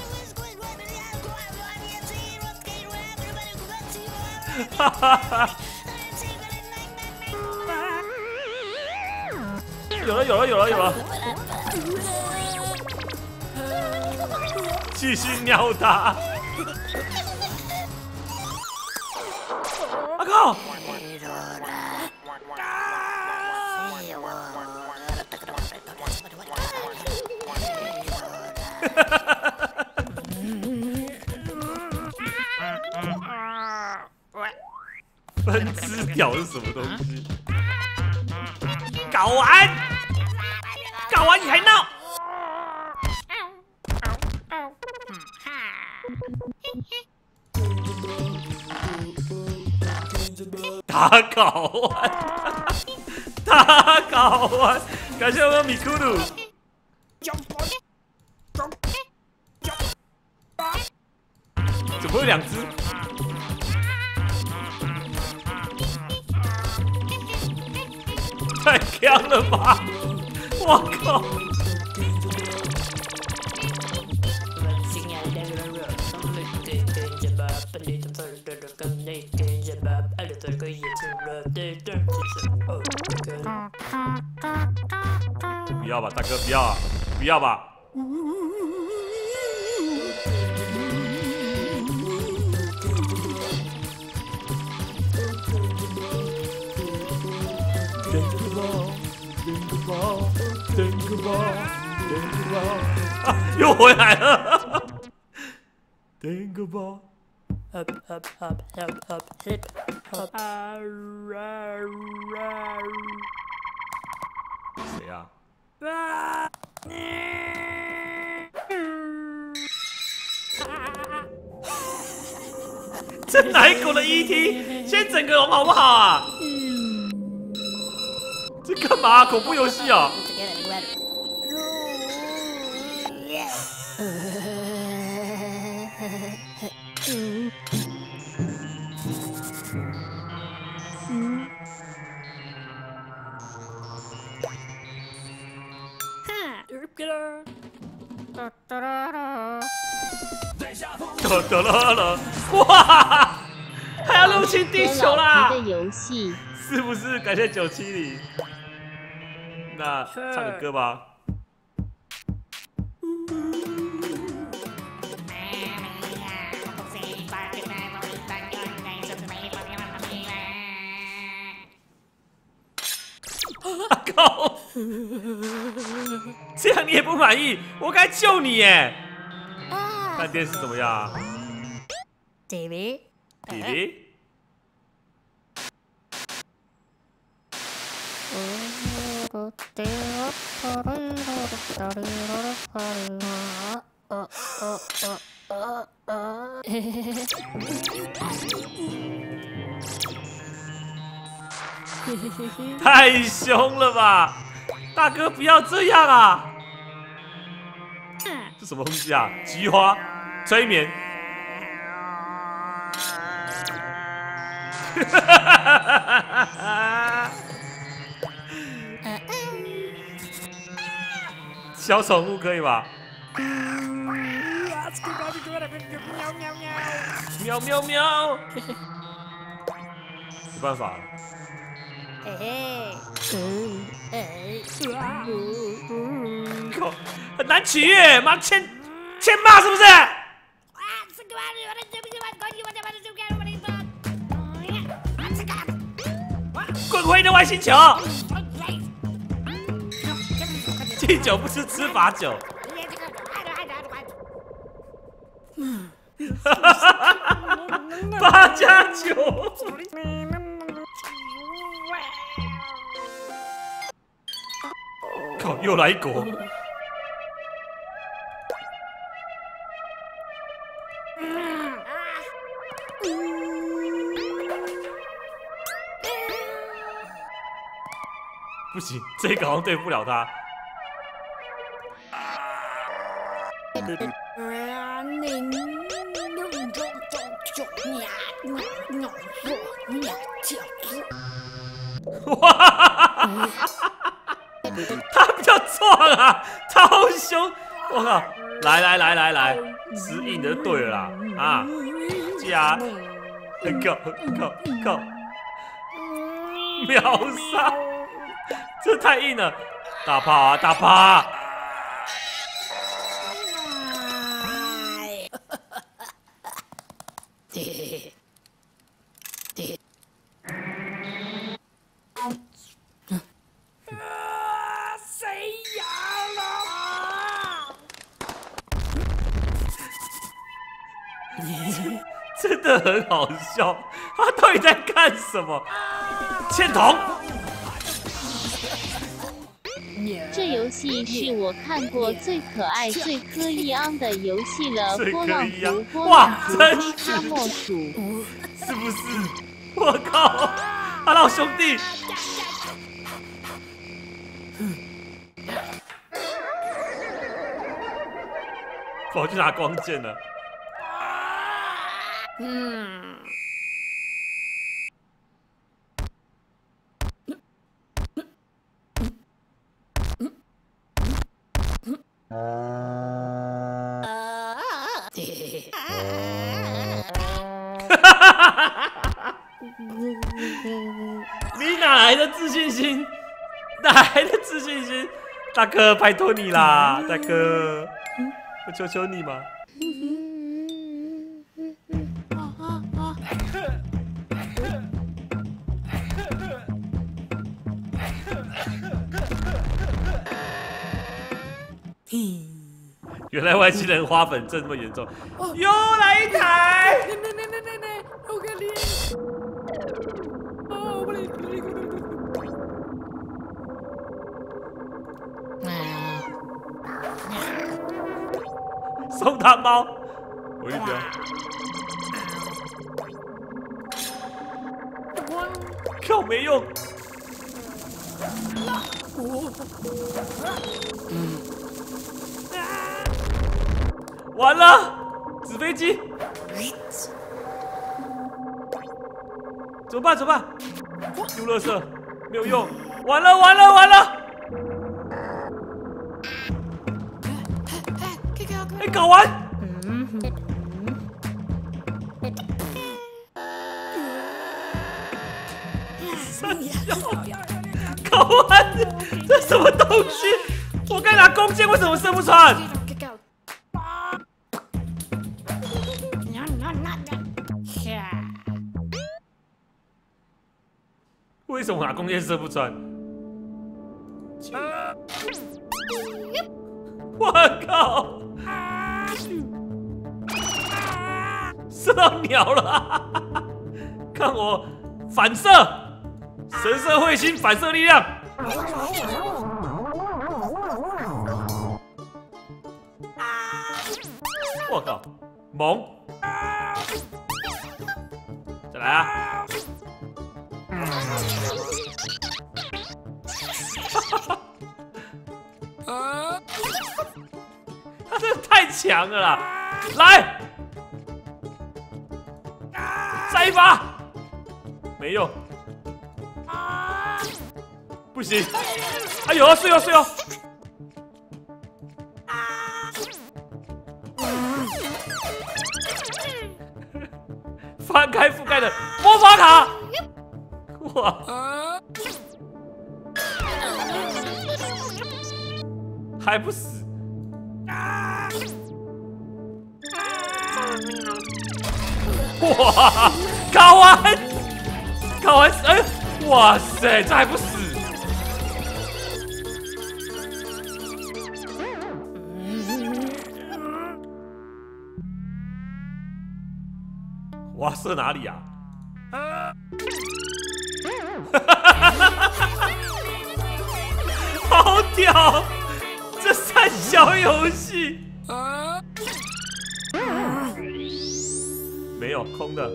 Speaker 1: 哈哈哈！有了！继续尿他！我靠！分支屌是什么东西？搞完你还闹？打搞完，感谢我们米库鲁。怎么会有两只？太强了吧！我靠！不要吧，大哥，不要吧！又回来了。Think about up hip hop。谁呀？这哪一国的 ET？ 先整个容好不好啊？这干嘛？恐怖游戏啊！ 得了，哇，还要入侵地球啦！
Speaker 2: 的游戏
Speaker 1: 是不是？感谢970。那唱个歌吧。靠！这样你也不满意？我该救你耶！看电视怎么样
Speaker 4: ？TV。
Speaker 1: 太凶了吧！大哥不要这样啊！这什么东西啊？菊花催眠。小宠物可以吧？喵喵喵！没办法了。靠，很难取耶！妈欠骂是不是？滚回你的外星球！敬酒不吃吃罚酒。8+9。靠，又来一国。不行，这个好像对不了他。哇！他比较壮啊，超凶！我靠！来，指引的就对了啦啊！加，靠！秒杀！这太硬了，大炮啊，大炮！真的很好笑，他到底在干什么？欠桶！
Speaker 2: 这游戏是我看过最可爱、最科伊昂的游戏了。波浪图，伊卡莫鼠，
Speaker 1: 是不是？我靠！阿老兄弟！跑去拿光剑了。你哪来的自信心？哪来的自信心？大哥，拜托你啦，大哥，我求求你嘛！原来外星人花粉症这么严重，又来一台！
Speaker 4: 我可怜。
Speaker 1: 送他猫，我一条。靠，没用。完了，纸飞机。 怎么办？丢垃圾没有用，完了！哎，搞完！搞完！这什么东西？我该拿弓箭，为什么射不穿？为什么拿弓箭射不穿？我靠！射到鸟了！看我反射，神社彗星反射力量！我靠，猛！再来啊！他真的太强了啦！来，再一发，没用，不行！哎呦，是哟！翻开覆盖的魔法卡，哇！还不死！哇！搞完！哎，哇塞，这还不死！哇，射哪里啊？好屌！这三小游戏没有空的。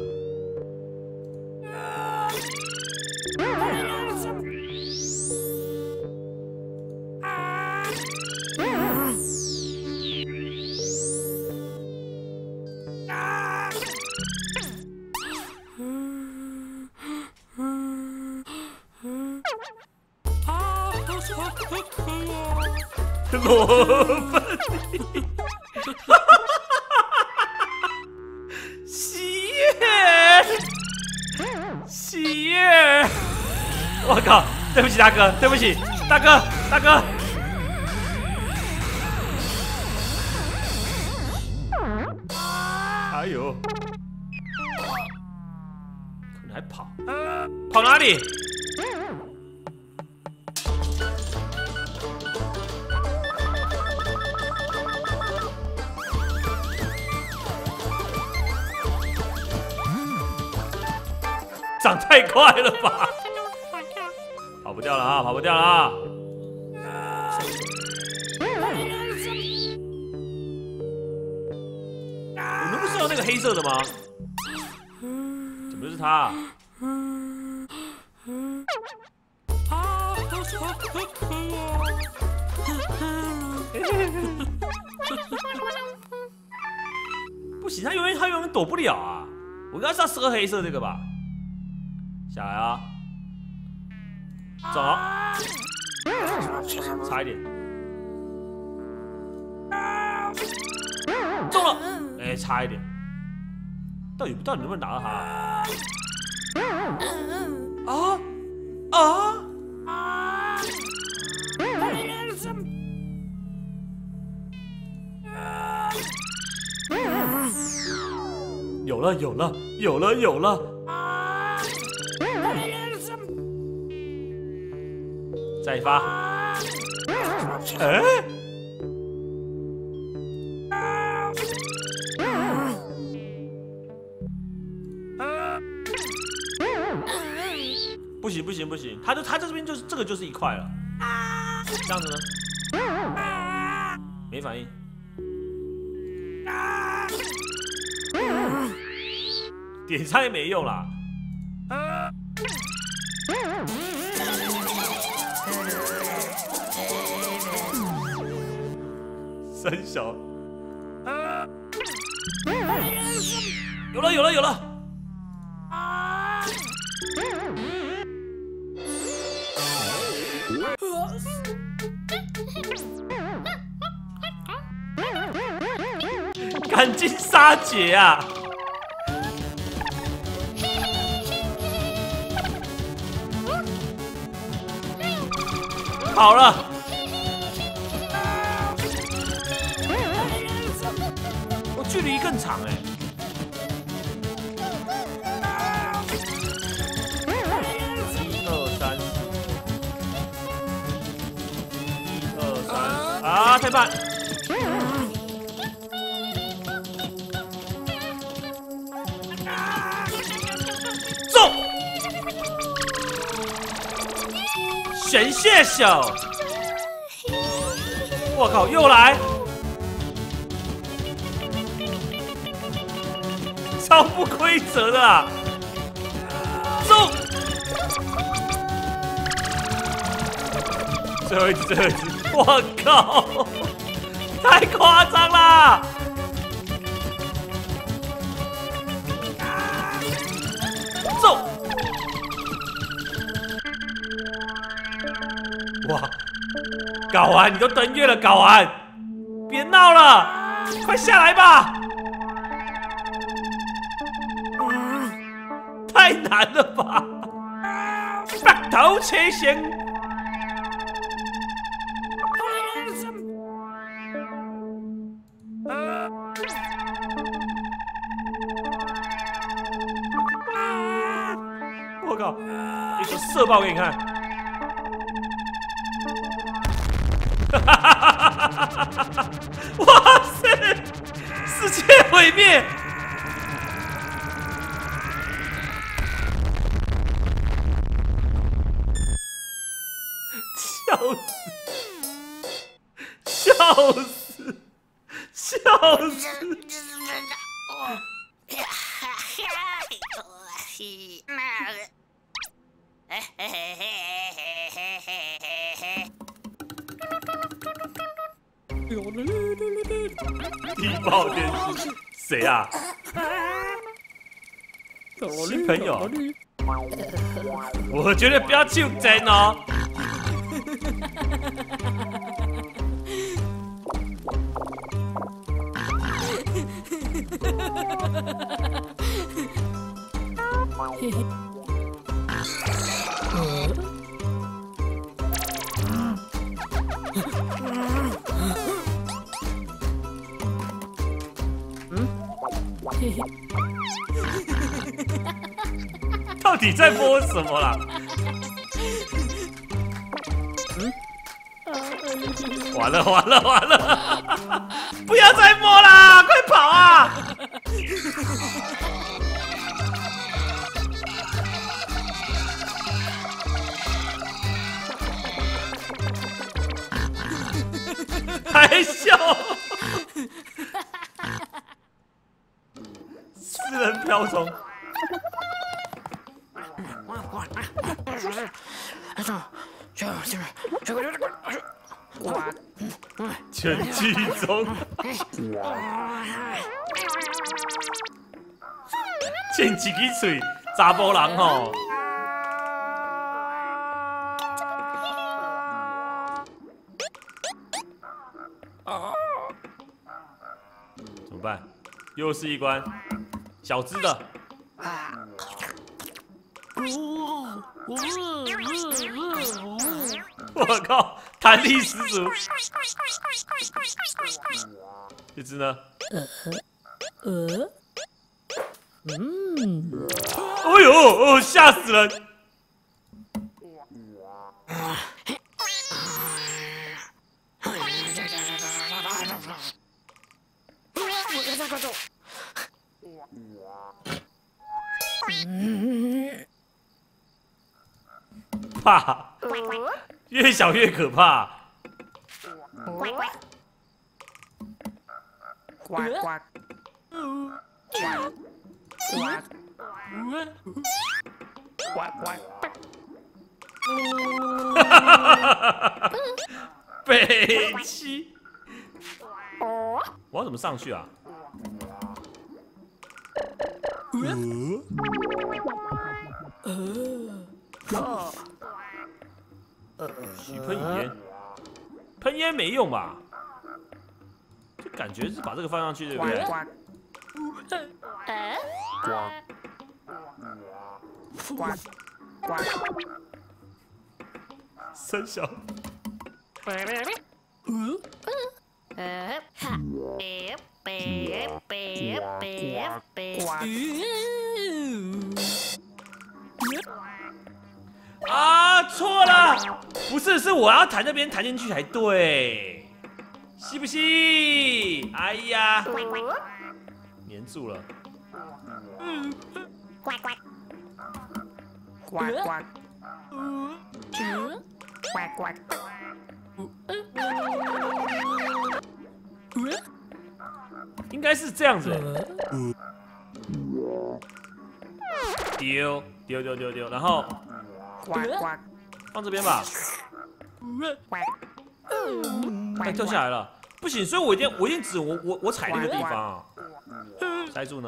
Speaker 1: 罗芬尼，喜悦！我靠！对不起大哥，对不起大哥！哎呦！你还跑？跑哪里？长太快了吧！跑不掉了啊！我们不是有那个黑色的吗？怎么是他？不行，他永远躲不了啊！我刚刚是要射黑色这个吧？下来啊！走了，差一点，中了，哎，差一点，到底能不能打到他？有了！再一发，哎，不行，他这边就是这个就是一块了，这样子呢？没反应，点菜也没用啦。三小，有了！ 赶尽杀绝啊！好了，我距离更长哎。1、2、3，1、2、3，啊，太慢！中！玄蟹手！我靠，又来！超不规则的啊！中！最后一只，最后一只！我靠，太夸张啦！中！哇！睾丸，你都登月了，睾丸，别闹了，快下来吧！太难了吧！白头车先。我靠！一个射爆给你看！哇塞！世界毁灭！笑死！笑死！笑死！地爆电视，谁啊？新朋友，我绝对不要就真哦。到底在播什么啦？完了完了完了！不要再摸啦，快跑啊！还笑！私人瓢虫。全剧终。见一支嘴，查甫人吼。怎么办？又是一关小只的。我靠，弹力十足。这只呢？哎呦，哦，吓死人！怕，越小越可怕。北七，我要怎么上去啊？ 许喷烟，喷烟没用吧？就感觉是把这个放上去，对不对？生小。啊，错了，不是，是我要弹那边弹进去才对，是不是？哎呀，粘住了。应该是这样子。丢，然后放这边吧。哎，掉下来了，不行，所以我一定指我踩那个地方啊。塞住呢？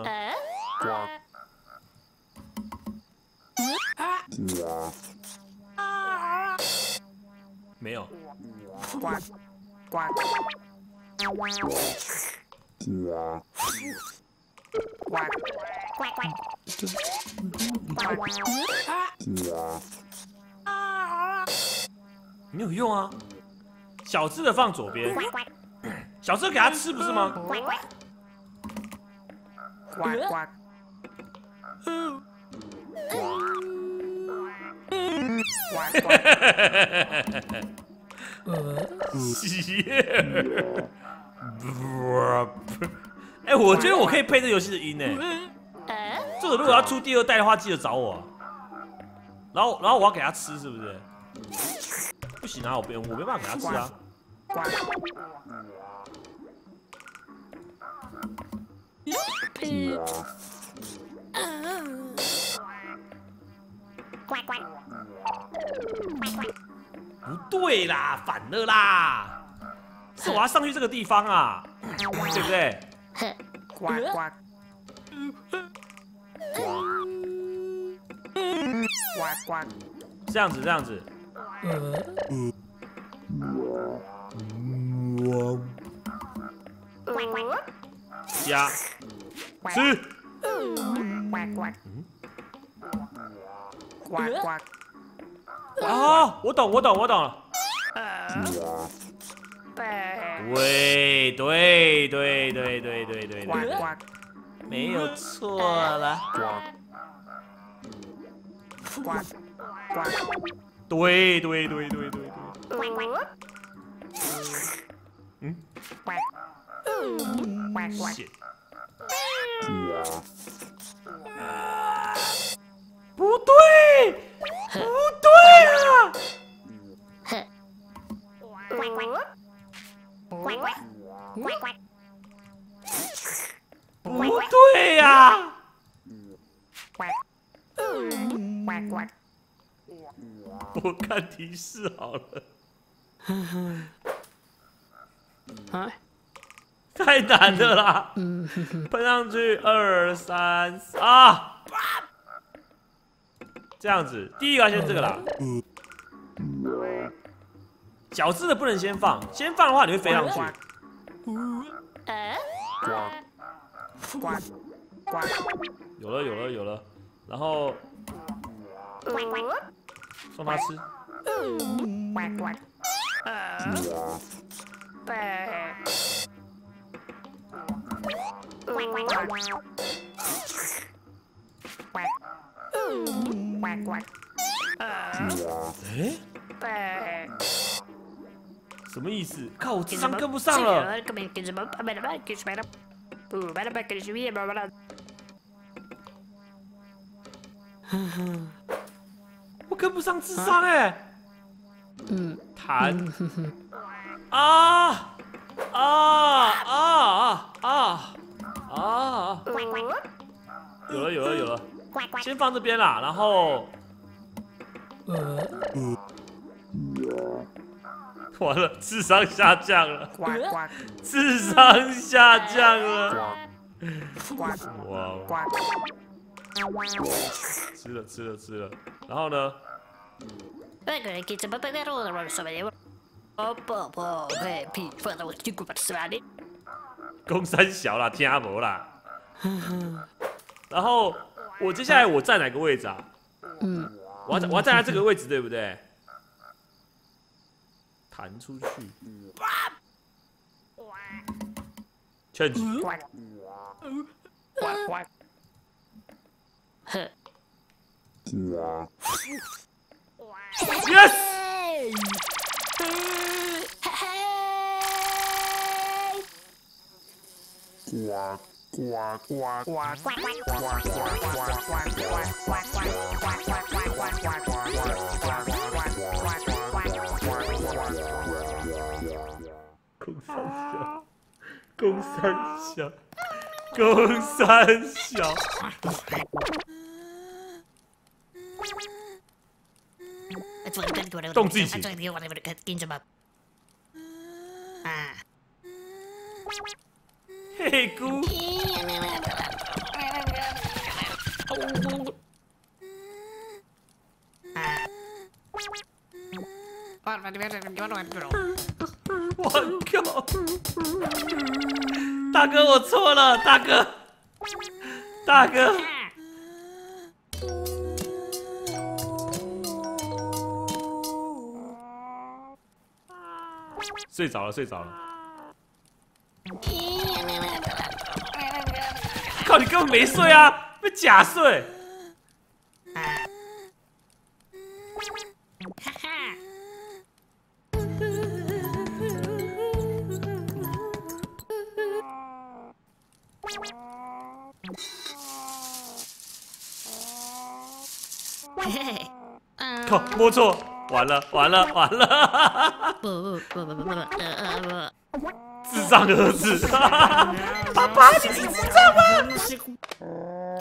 Speaker 1: 没有。没有用啊！小只的放左边，小只给它吃不是吗？哎，我觉得我可以配这游戏的音哎。这个如果要出第2代的话，记得找我。然后我要给它吃，是不是？不行啊，我没办法给它吃啊。不对啦，反了啦！是我要上去这个地方啊，对不对？这样子。加吃。啊，我懂了。对，没有错了。对。shit。不对啊！不对呀！我看提示好了。太难了啦！喷上去，2、3啊！这样子，第一个要先这个啦。小只的不能先放，先放的话你会飞上去。有了，然后送他吃。什么意思？靠，我智商跟不上了。我跟不上智商哎。弹。有了，先放这边啦，然后，完了，智商下降了，哇！吃了，然后呢？ 公三小啦，听无啦。然后我接下来我站哪个位置啊？我要站在这个位置，对不对？弹出去。change。Yes。公三小。动自己情。嘿姑。我靠！大哥，我错了，大哥，大哥。睡着了，睡着了。靠，你根本没睡啊，被假睡。靠，摸错，完了，完了，完了！智障儿子，爸爸，你是智障吗？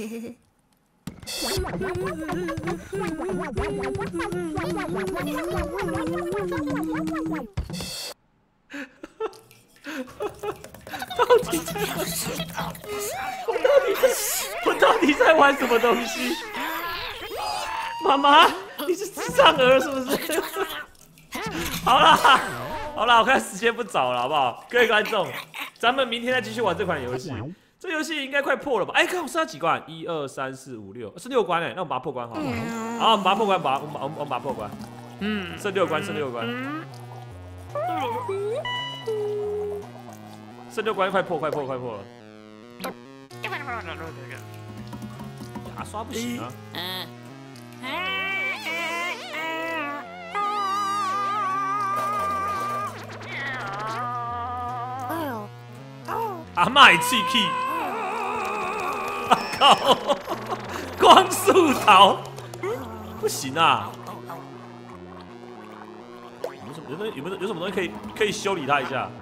Speaker 1: 我到底在玩什么东西？妈妈，你是智障儿是不是？好啦，好啦，我看时间不早了，好不好？各位观众，咱们明天再继续玩这款游戏。这游戏应该快破了吧？哎，看我剩下几关？1、2、3、4、5、6，是6关哎。那我们把它破关好了。好，我们把它破关，我们把它破关。剩6关，剩6关。剩6关，快破，快破，快破了。牙刷不行啊。阿嬷的气气，靠！光速逃，不行啊！有什么东西可以修理他一下？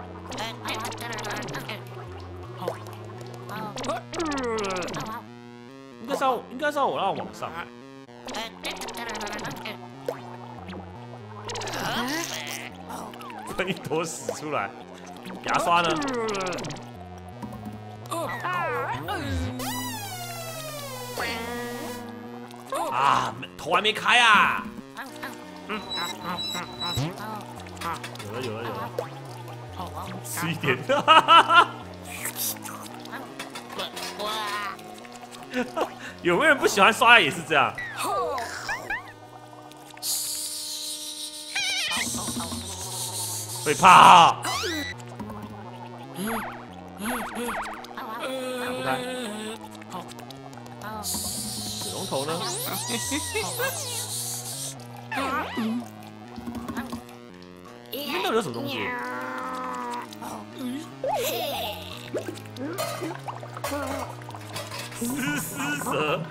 Speaker 1: 应该是要我让往上。分一坨屎出来，牙刷呢？啊，头还没开啊！有了，吃一点。有没有人不喜欢刷牙也是这样？会怕。不开。水龙头呢？那到底有什么东西？丝蛇。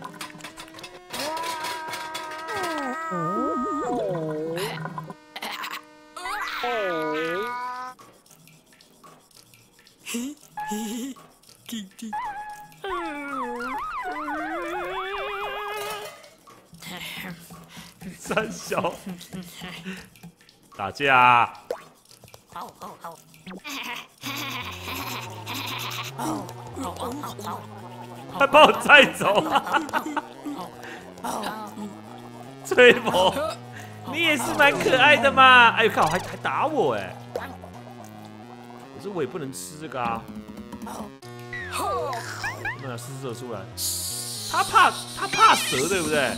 Speaker 1: 三小打架，他把我载走， 吹风，你也是蛮可爱的嘛。哎呦靠，还打我哎！可是我也不能吃这个啊。那狮子出来，他怕蛇对不对？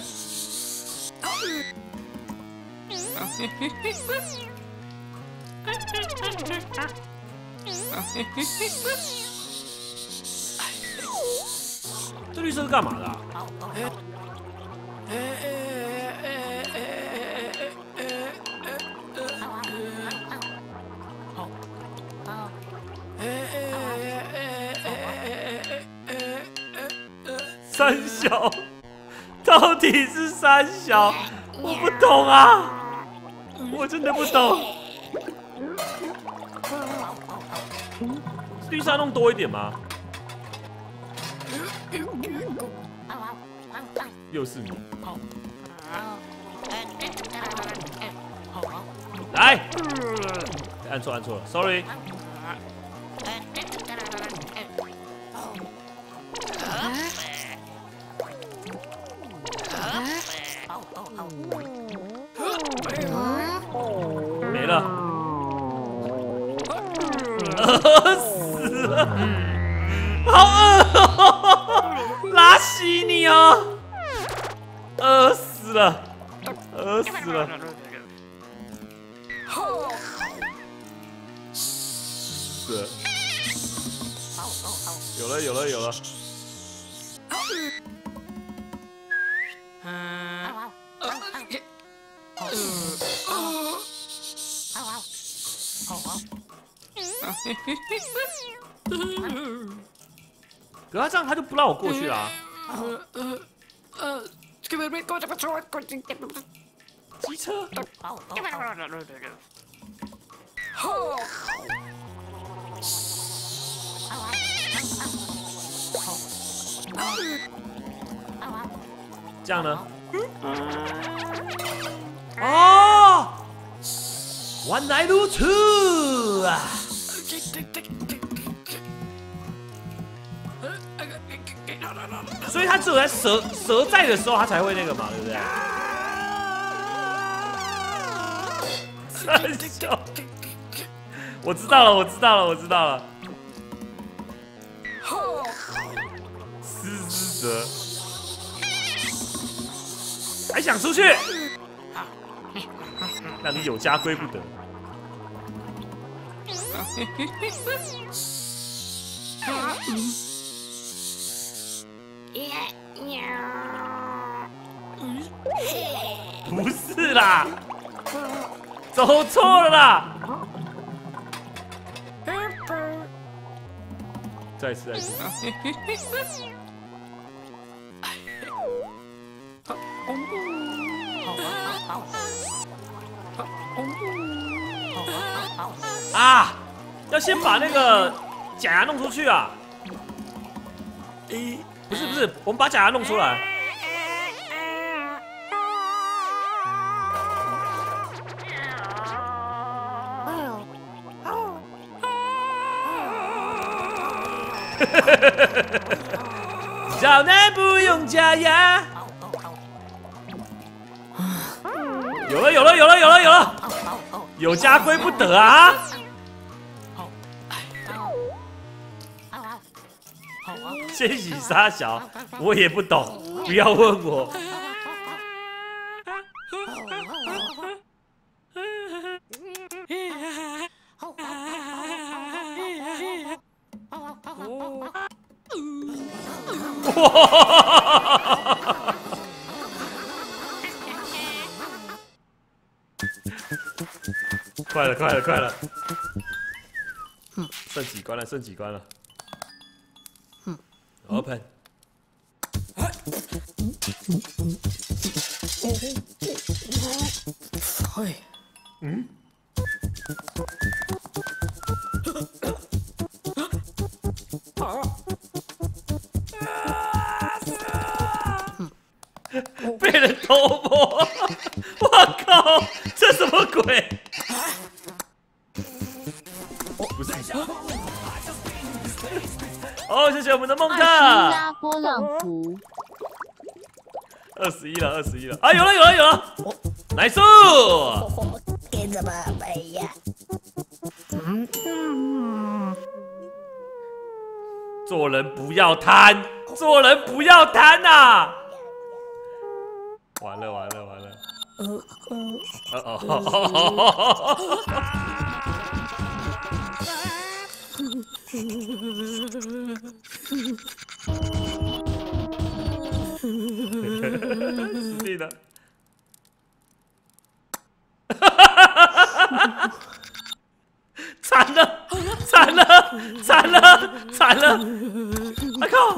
Speaker 1: 这绿色是干嘛的、啊？三小，到底是三小？我不懂啊，我真的不懂。绿沙弄多一点吗？又是你，来，按错了 ，sorry。没了，饿死了，好饿哦，拉稀你哦，饿死了，饿死了，是，有了。可他这样他就不让我过去啦、机车。这样呢？哦，原来如此啊！所以他只有在蛇在的时候，他才会那个嘛，对不对？三小，我知道了。狮子蛇，还想出去？让你有家归不得。不是啦，走错了啦！再一次。啊！要先把那个假牙弄出去啊！不是，我们把假牙弄出来。小男不用假牙。有了，有家归不得啊！先洗沙小，我也不懂，不要问我。快了！剩几关了？Open。被人偷摸！我靠，这什么鬼？不是。哦，谢谢我们的梦特。
Speaker 2: 拉波浪图。
Speaker 1: 21了，21了！啊，有了，有了，有了！来速！
Speaker 4: 该怎么办呀？
Speaker 1: 做人不要贪，做人不要贪呐！完了，完了，完了！死定了！惨了，惨了，惨了，惨了！我靠！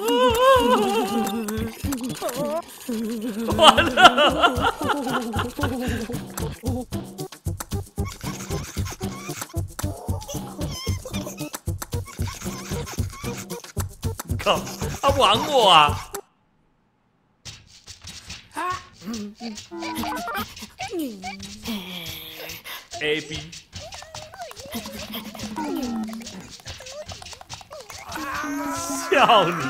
Speaker 1: 完了！靠！他玩我啊！ A B， 笑你！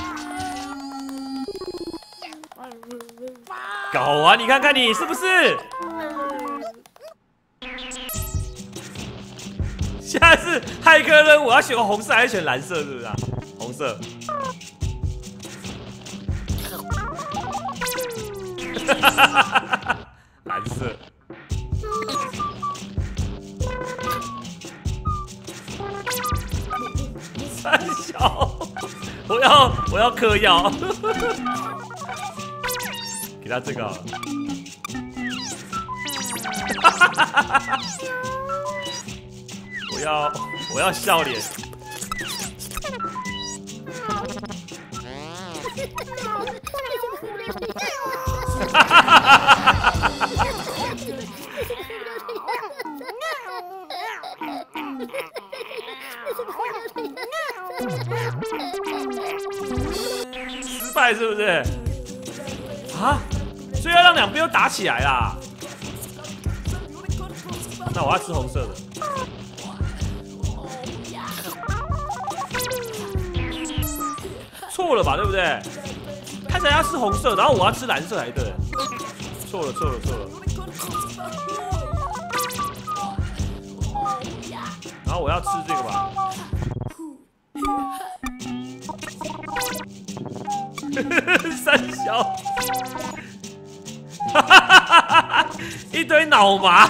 Speaker 1: 搞啊！你看看你是不是？现在是骇客任务，我要选红色还是选蓝色？是不是啊？红色。蓝色。三小，我要嗑药，给他这个好了。我要笑脸。失败是不是？啊，所以要让两边都打起来啦。那我要吃红色的。错了吧，对不对？看起来要吃红色，然后我要吃蓝色才对。错了，错了，错了。然后我要吃这个吧。三小，一堆脑麻，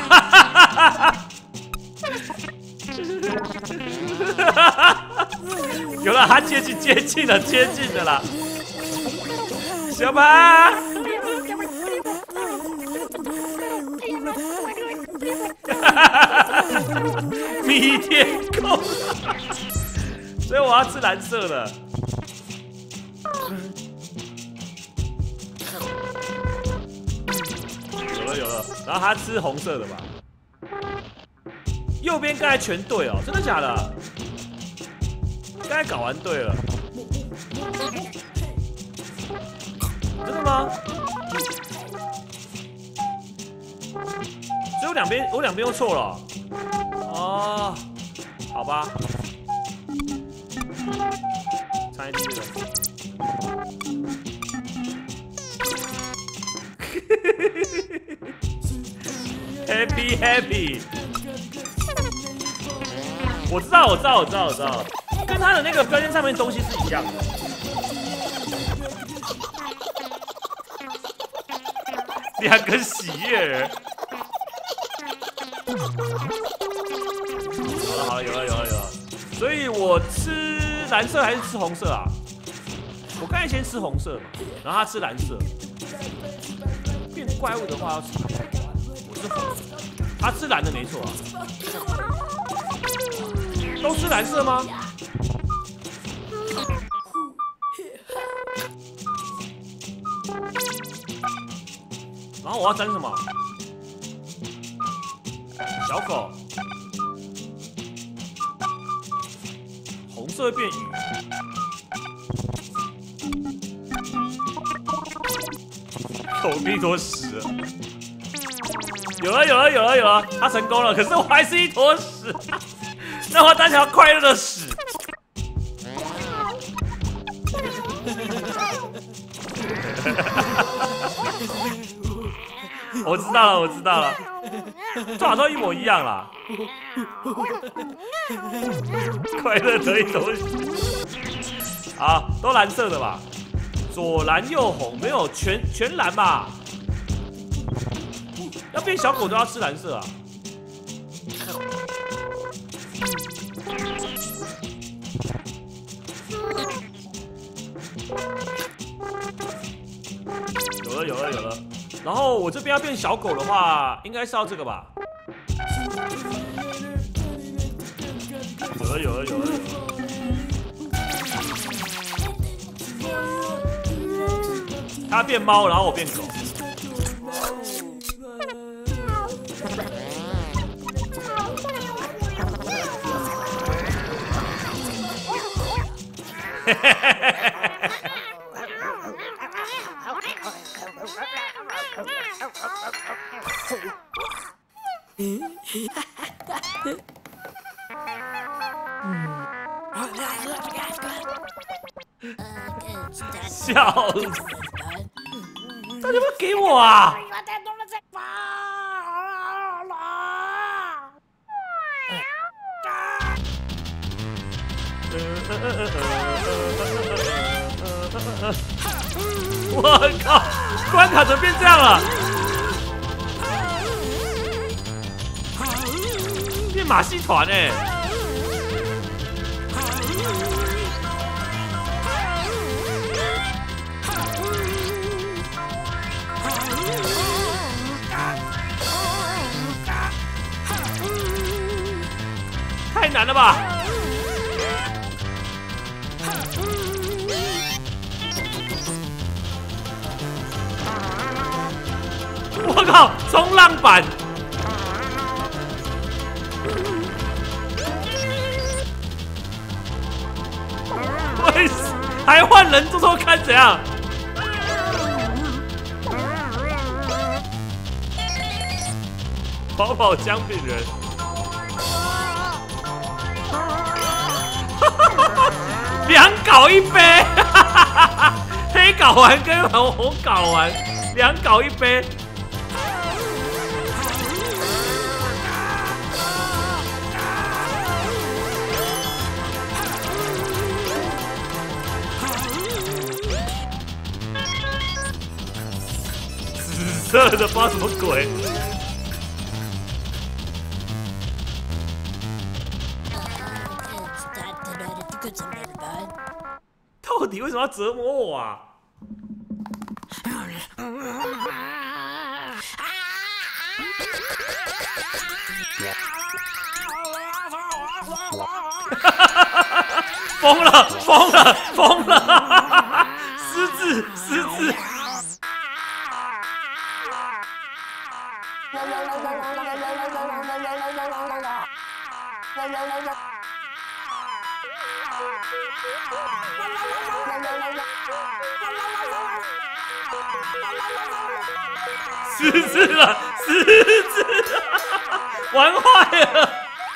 Speaker 1: 有了，他接近了啦，小马，米天空，所以我要吃蓝色的。有了，然后他吃红色的吧？右边刚才全对哦，真的假的？刚才搞完对了，真的吗？所以我两边又错了。哦，好吧，差一点了。Happy Happy， 我知道，跟他的那个标签上面东西是一样的。两个喜悦。好了，有了。所以我吃蓝色还是吃红色啊？我刚才先吃红色嘛，然后他吃蓝色。变怪物的话要吃蓝色。他吃蓝的没错啊，都吃蓝色吗？然后我要沾什么？小狗，红色变鱼，狗屁多屎了。有了，他成功了，可是我还是一坨屎，让我当条快乐的屎。 我知道了，我知道了，做法都一模一样啦。快乐得意东西，好，都蓝色的吧？左蓝右红，没有全蓝吧？要变小狗都要吃蓝色啊。有了。然后我这边要变小狗的话，应该是要这个吧？有了。它变猫，然后我变狗。笑死！到底要不要给我啊？我靠！关卡怎么变这样了？变马戏团哎！太难了吧！我靠，冲浪板！为什么还换人做做看怎样？跑姜饼人。两搞一杯，黑搞完跟红搞完，两搞一杯。紫色的不知道什么鬼。到底为什么要折磨我啊？疯了！失智！失智了，玩坏了。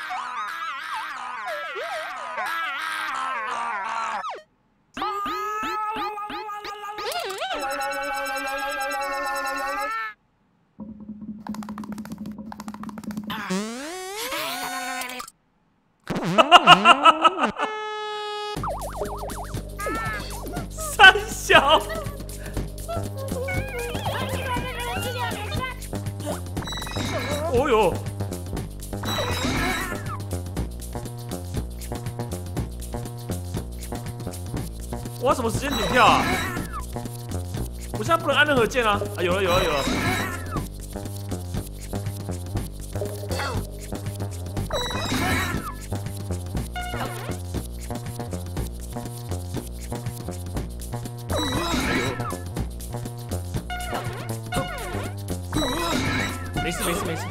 Speaker 1: 三小。哦呦！我要什么时间点跳啊？我现在不能按任何键啊！啊，有了！没事。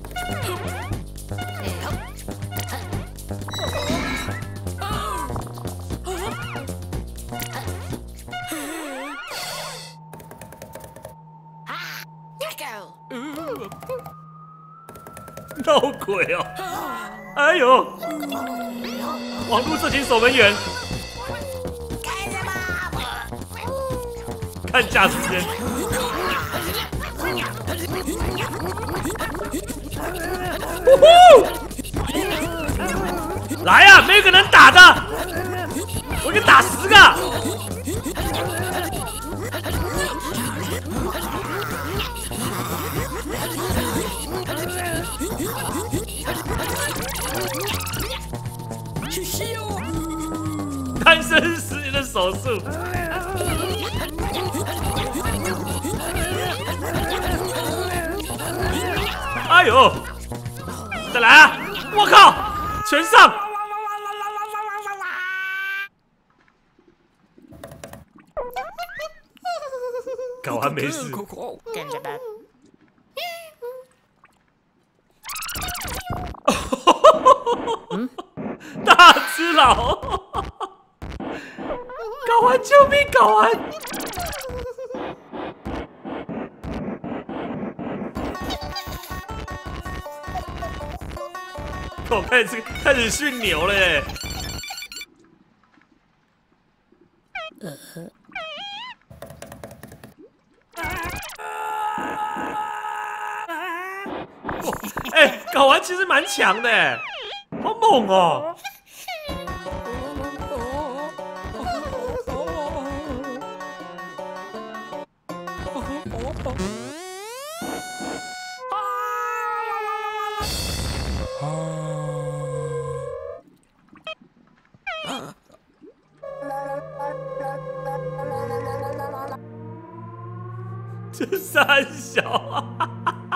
Speaker 1: 闹鬼哦！哎呦，网络色情守门员，看驾驶间。 来呀、没有个能打的，我给你打10个。单身10年的手术。哎呦，再来啊！我靠，全上！搞完没事。大只佬，搞完救命，搞完！我开始训牛了耶！哎，搞完其实蛮强的哎，好猛哦！这三小啊，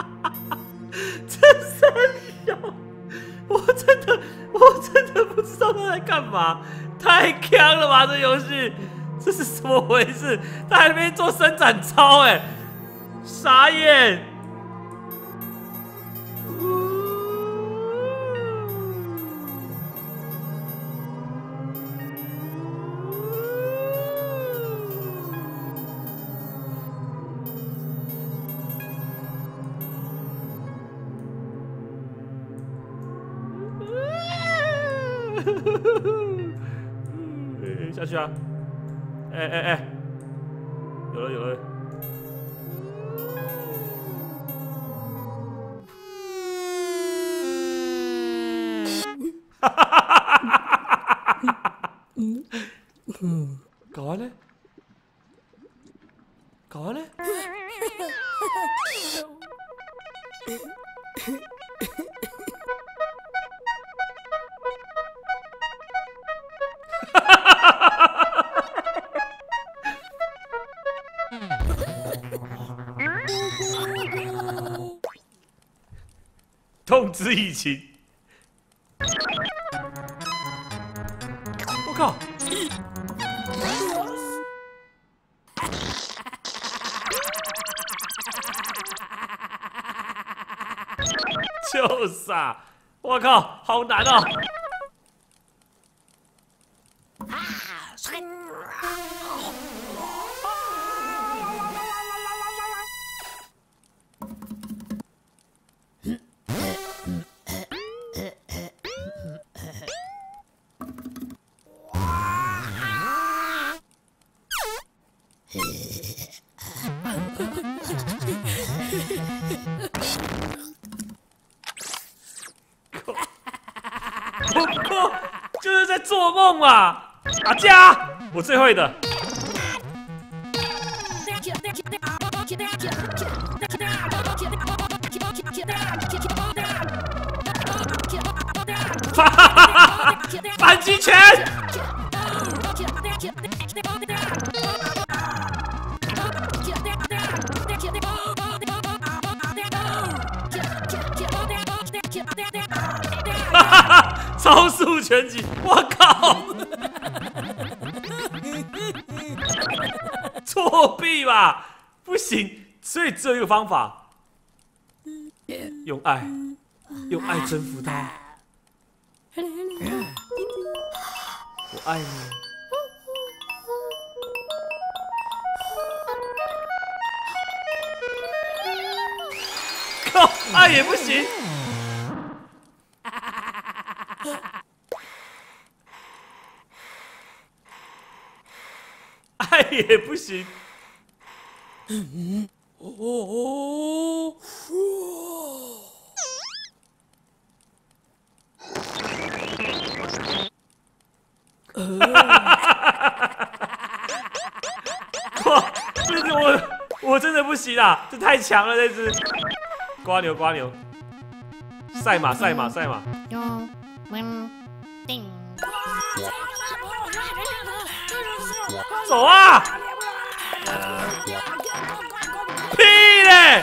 Speaker 1: 这三小，我真的不知道他在干嘛，太强了吧这游戏，这是怎么回事？他还在那边做伸展操哎，傻眼！下去啊！哎，有了！搞完了？痛之以情，我靠！就是啊，我靠，好难哦！就是在做梦嘛！打架，我最会的。反击拳！超速拳击，我靠！作弊吧，不行，所以只有一个方法，用爱征服他。我爱你。靠，爱也不行。爱也不行。 不行啊，这太强了，这只。瓜牛，瓜牛。赛马，赛马，赛马。走啊！屁嘞！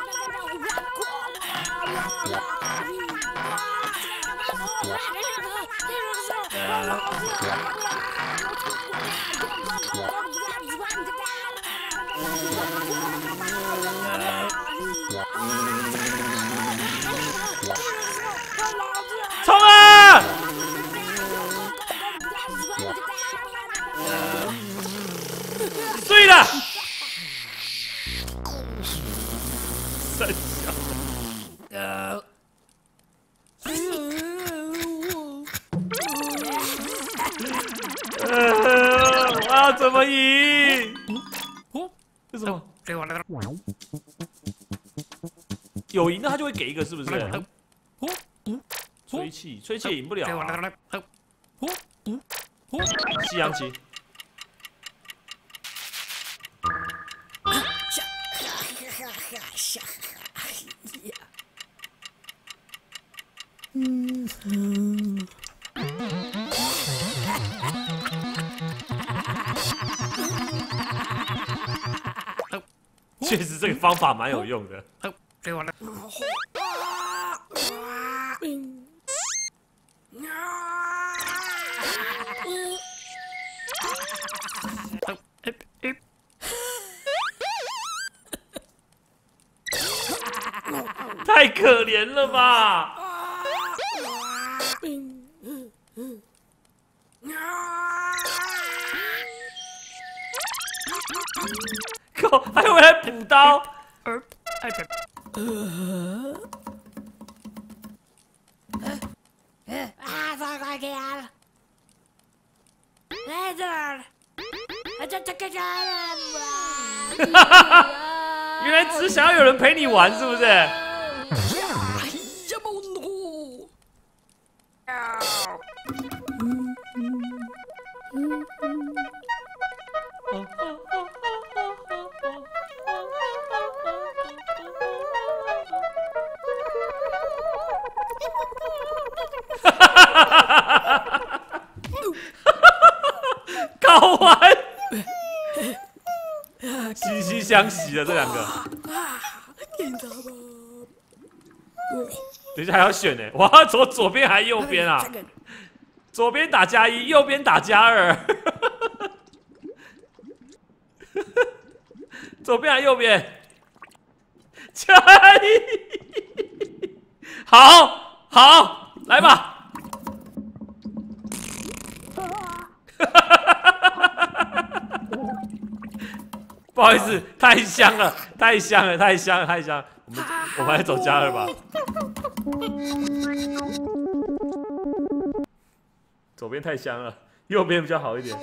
Speaker 1: 冲啊！对了，三小，我要怎么赢？这什么？有赢的他就会给一个，是不是？吹气，吹气也赢不了、啊。西洋棋。确实，这个方法蛮有用的。太可怜了吧！靠，还回来补刀。原来只想要有人陪你玩，是不是？搞完，惺惺相惜的这两个。等一下还要选呢，我要走左边还是右边啊？左边打+1，右边打+2。左边还是右边？+1。好，好，来吧。不好意思，太香了，太香了，太香了，太香了。我们来走+2吧。左边太香了，右边比较好一点。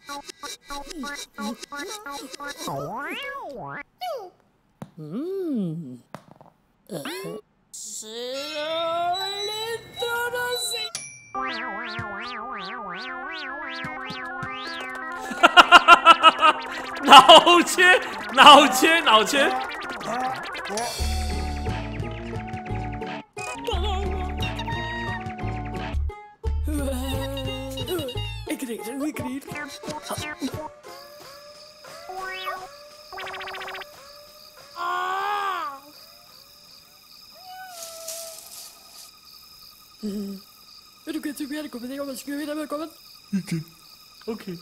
Speaker 1: 脑切，脑切，脑切。OK。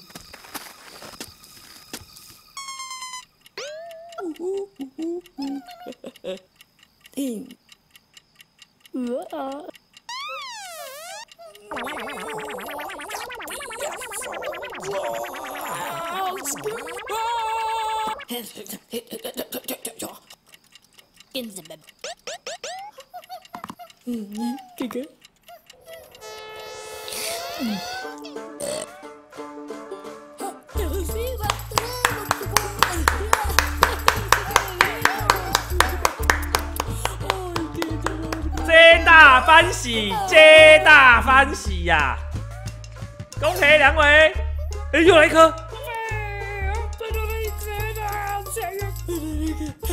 Speaker 1: 哥哥。皆大欢喜，皆大欢喜呀！恭喜两位！哎，又来一颗。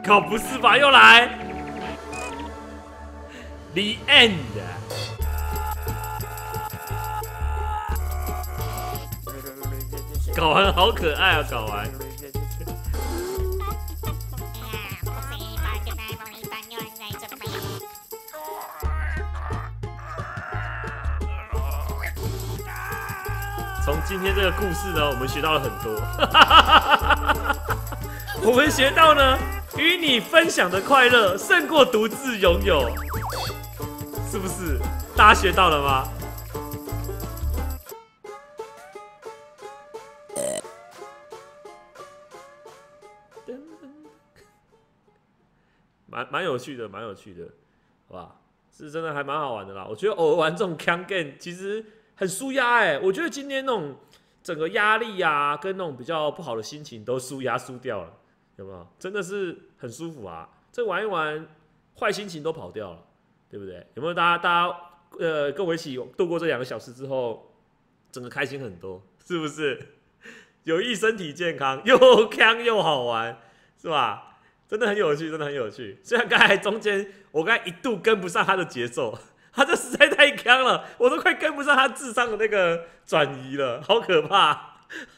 Speaker 1: 靠，不是吧？又来 The End。睾丸好可爱啊，睾丸。从今天这个故事呢，我们学到了很多。我们学到呢，与你分享的快乐胜过独自拥有，是不是？大家学到了吗？蛮有趣的，蛮有趣的，好吧？是真的还蛮好玩的啦。我觉得偶尔玩这种 can game 其实很舒压哎。我觉得今天那种整个压力啊，跟那种比较不好的心情都舒掉了，有没有？真的是很舒服啊！这玩一玩，坏心情都跑掉了，对不对？有没有大家跟我一起度过这2个小时之后，整个开心很多，是不是？有益身体健康，又康又好玩，是吧？真的很有趣，真的很有趣。虽然刚才中间我刚才一度跟不上他的节奏，他这实在太强了，我都快跟不上他智商的那个转移了，好可怕！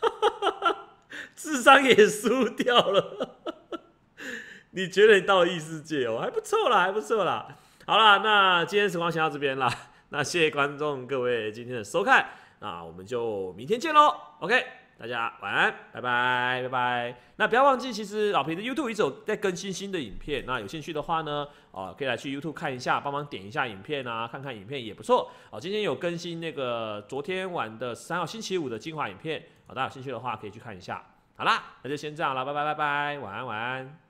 Speaker 1: 智商也输掉了。你觉得你到了异世界哦，还不错啦，还不错啦。好啦，那今天时光先到这边啦。那谢谢观众各位今天的收看，那我们就明天见喽。OK。大家晚安，拜拜，拜拜。那不要忘记，其实老皮的 YouTube 一直有在更新新的影片。那有兴趣的话呢，可以来去 YouTube 看一下，帮忙点一下影片啊，看看影片也不错。今天有更新那个昨天晚的13号星期五的精华影片，大家有兴趣的话可以去看一下。好啦，那就先这样了，拜拜，拜拜，晚安，晚安。